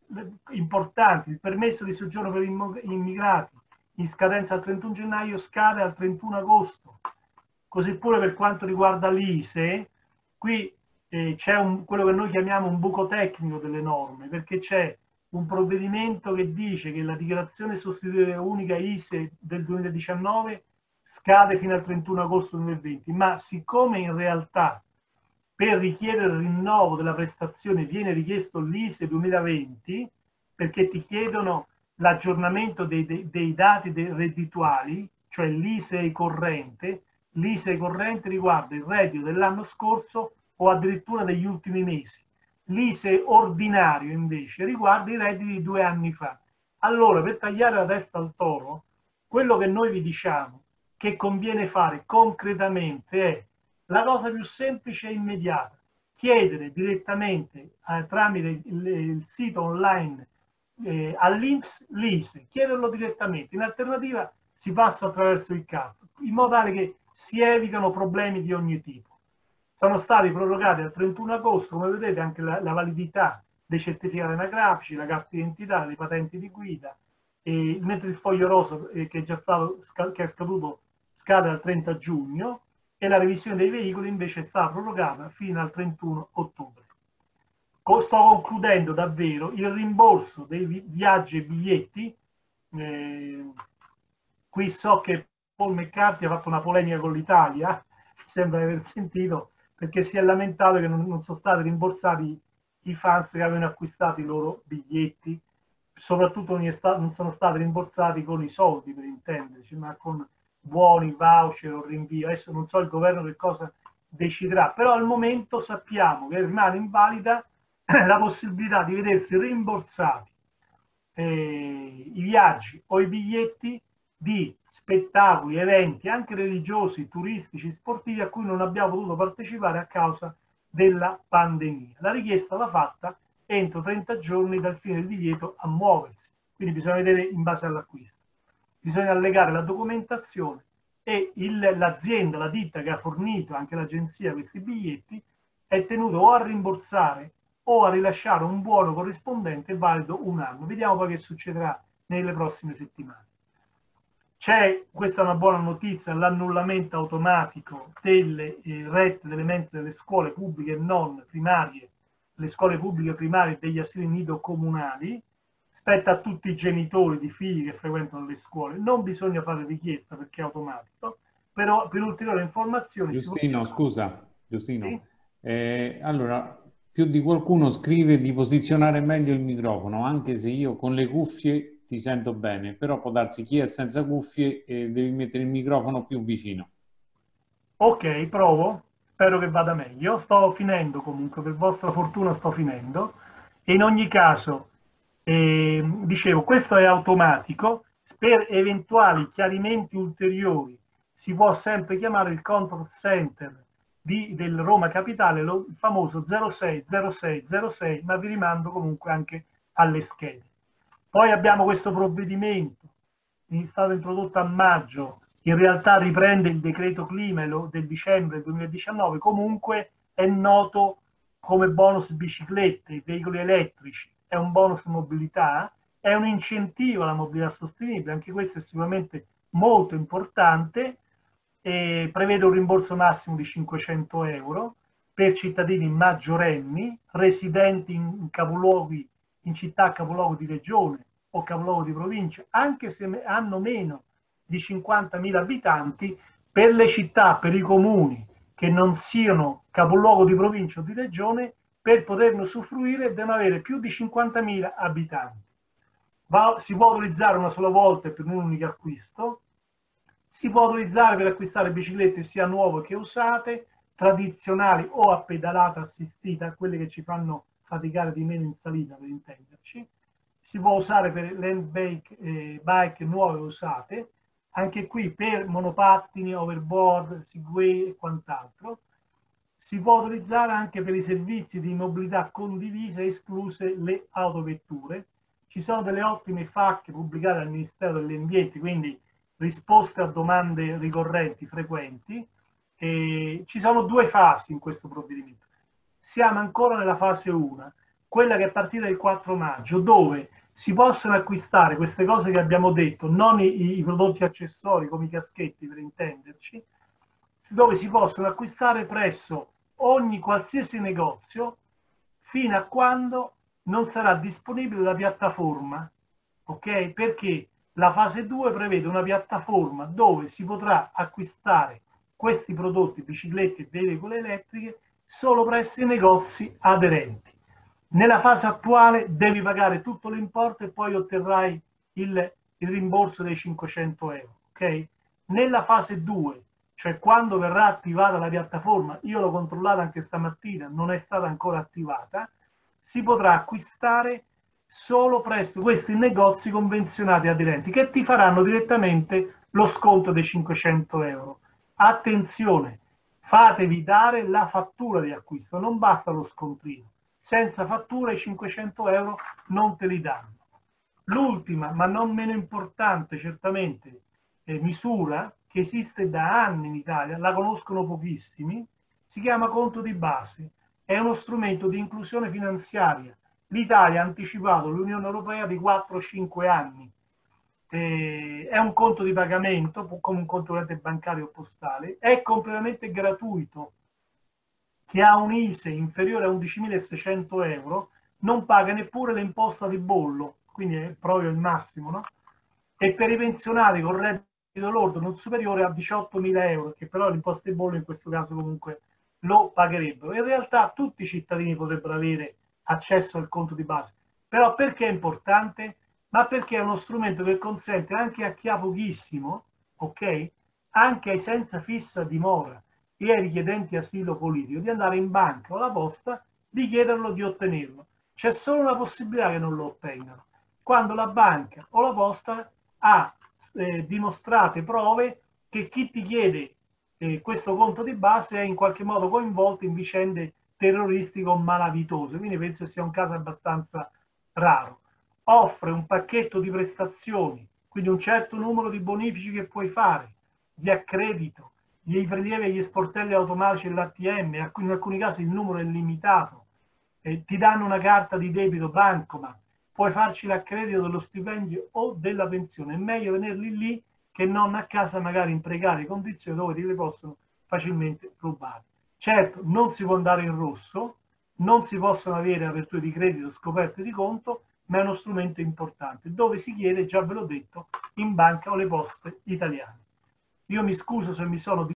importanti. Il permesso di soggiorno per immigrati in scadenza al trentuno gennaio scade al trentuno agosto. Così pure per quanto riguarda l'I S E E, qui eh, c'è quello che noi chiamiamo un buco tecnico delle norme, perché c'è un provvedimento che dice che la dichiarazione sostitutiva unica I S E E del duemiladiciannove scade fino al trentuno agosto duemilaventi, ma siccome in realtà per richiedere il rinnovo della prestazione viene richiesto l'I S E E duemilaventi, perché ti chiedono l'aggiornamento dei, dei, dei dati dei reddituali, cioè l'I S E E corrente, l'I S E E corrente riguarda il reddito dell'anno scorso o addirittura degli ultimi mesi. L'I S E E ordinario invece riguarda i redditi di due anni fa. Allora, per tagliare la testa al toro, quello che noi vi diciamo che conviene fare concretamente è la cosa più semplice e immediata: chiedere direttamente eh, tramite il, il sito online eh, all'I N P S l'I S E E, chiederlo direttamente. In alternativa si passa attraverso il C A P, in modo tale che si evitano problemi di ogni tipo. Sono stati prorogati al trentuno agosto, come vedete, anche la, la validità dei certificati anagrafici, la carta d'identità, le patenti di guida, e, mentre il foglio rosa eh, che è già stato che è scaduto scade al trenta giugno, e la revisione dei veicoli invece è stata prorogata fino al trentuno ottobre. Sto concludendo davvero. Il rimborso dei viaggi e biglietti, eh, qui so che Paul McCarthy ha fatto una polemica con l'Italia, mi sembra di aver sentito, perché si è lamentato che non, non sono stati rimborsati i fans che avevano acquistato i loro biglietti, soprattutto non, stato, non sono stati rimborsati con i soldi, per intenderci, ma con buoni, voucher o rinvio. Adesso non so il governo che cosa deciderà, però al momento sappiamo che rimane invalida la possibilità di vedersi rimborsati eh, i viaggi o i biglietti di spettacoli, eventi anche religiosi, turistici, sportivi a cui non abbiamo potuto partecipare a causa della pandemia. La richiesta va fatta entro trenta giorni dal fine del divieto a muoversi, quindi bisogna vedere in base all'acquisto. Bisogna allegare la documentazione e l'azienda, la ditta che ha fornito anche l'agenzia questi biglietti è tenuto o a rimborsare o a rilasciare un buono corrispondente valido un anno. Vediamo poi che succederà nelle prossime settimane. C'è, questa è una buona notizia, l'annullamento automatico delle eh, rette delle mense delle scuole pubbliche e non primarie, le scuole pubbliche primarie degli asili nido comunali. Spetta a tutti i genitori di figli che frequentano le scuole. Non bisogna fare richiesta perché è automatico, però per ulteriore informazione... Giustino, si può... scusa, Giustino. Sì? Eh, allora, più di qualcuno scrive di posizionare meglio il microfono, anche se io con le cuffie ti sento bene, però può darsi chi è senza cuffie e devi mettere il microfono più vicino. Ok, provo, spero che vada meglio. Sto finendo comunque, per vostra fortuna sto finendo. E in ogni caso, eh, dicevo, questo è automatico. Per eventuali chiarimenti ulteriori si può sempre chiamare il contact center di, del Roma Capitale, lo, il famoso zero sei zero sei zero sei, ma vi rimando comunque anche alle schede. Poi abbiamo questo provvedimento, è stato introdotto a maggio, in realtà riprende il decreto clima del dicembre duemiladiciannove, comunque è noto come bonus biciclette, veicoli elettrici, è un bonus mobilità, è un incentivo alla mobilità sostenibile, anche questo è sicuramente molto importante, e prevede un rimborso massimo di cinquecento euro per cittadini maggiorenni residenti in capoluoghi, in città capoluogo di regione o capoluogo di provincia, anche se hanno meno di cinquantamila abitanti. Per le città, per i comuni che non siano capoluogo di provincia o di regione, per poterne usufruire devono avere più di cinquantamila abitanti. Va, si può utilizzare una sola volta per un unico acquisto, si può utilizzare per acquistare biciclette sia nuove che usate, tradizionali o a pedalata assistita, quelle che ci fanno faticare di meno in salita, per intenderci. Si può usare per land bike, eh, bike nuove usate, anche qui per monopattini, overboard, segway e quant'altro. Si può utilizzare anche per i servizi di mobilità condivisa, escluse le autovetture. Ci sono delle ottime F A Q pubblicate dal Ministero dell'Ambiente, quindi risposte a domande ricorrenti, frequenti. E ci sono due fasi in questo provvedimento. Siamo ancora nella fase uno. quella che è partita il quattro maggio, dove si possono acquistare queste cose che abbiamo detto, non i, i prodotti accessori come i caschetti per intenderci, dove si possono acquistare presso ogni qualsiasi negozio fino a quando non sarà disponibile la piattaforma, ok? Perché la fase due prevede una piattaforma dove si potrà acquistare questi prodotti, biciclette e veicoli elettriche, solo presso i negozi aderenti. Nella fase attuale devi pagare tutto l'importo e poi otterrai il, il rimborso dei cinquecento euro. Okay? Nella fase due, cioè quando verrà attivata la piattaforma, io l'ho controllata anche stamattina, non è stata ancora attivata, si potrà acquistare solo presso questi negozi convenzionati aderenti che ti faranno direttamente lo sconto dei cinquecento euro. Attenzione, fatevi dare la fattura di acquisto, non basta lo scontrino. Senza fattura i cinquecento euro non te li danno. L'ultima, ma non meno importante certamente, eh, misura che esiste da anni in Italia, la conoscono pochissimi, si chiama conto di base. È uno strumento di inclusione finanziaria. L'Italia ha anticipato l'Unione Europea di quattro cinque anni. Eh, è un conto di pagamento, come un conto corrente bancario o postale, è completamente gratuito. Chi ha un I S E E inferiore a undicimilaseicento euro non paga neppure l'imposta di bollo, quindi è proprio il massimo, no? E per i pensionati con reddito lordo non superiore a diciottomila euro, che però l'imposta di bollo in questo caso comunque lo pagherebbero. In realtà tutti i cittadini potrebbero avere accesso al conto di base. Però perché è importante? Ma perché è uno strumento che consente anche a chi ha pochissimo, ok? Anche ai senza fissa dimora e ai richiedenti asilo politico di andare in banca o alla posta, di chiederlo, di ottenerlo. C'è solo una possibilità che non lo ottengano, quando la banca o la posta ha eh, dimostrate prove che chi ti chiede eh, questo conto di base è in qualche modo coinvolto in vicende terroristiche o malavitose, quindi penso sia un caso abbastanza raro. Offre un pacchetto di prestazioni, quindi un certo numero di bonifici che puoi fare, di accredito, gli prelievi e gli sportelli automatici dell'A T M, in alcuni casi il numero è limitato, eh, ti danno una carta di debito Bancomat, puoi farci l'accredito dello stipendio o della pensione. È meglio tenerli lì che non a casa magari in precarie condizioni dove ti le possono facilmente rubare. Certo, non si può andare in rosso, non si possono avere aperture di credito, scoperte di conto, ma è uno strumento importante, dove si chiede, già ve l'ho detto, in banca o le poste italiane. Io mi scuso se mi sono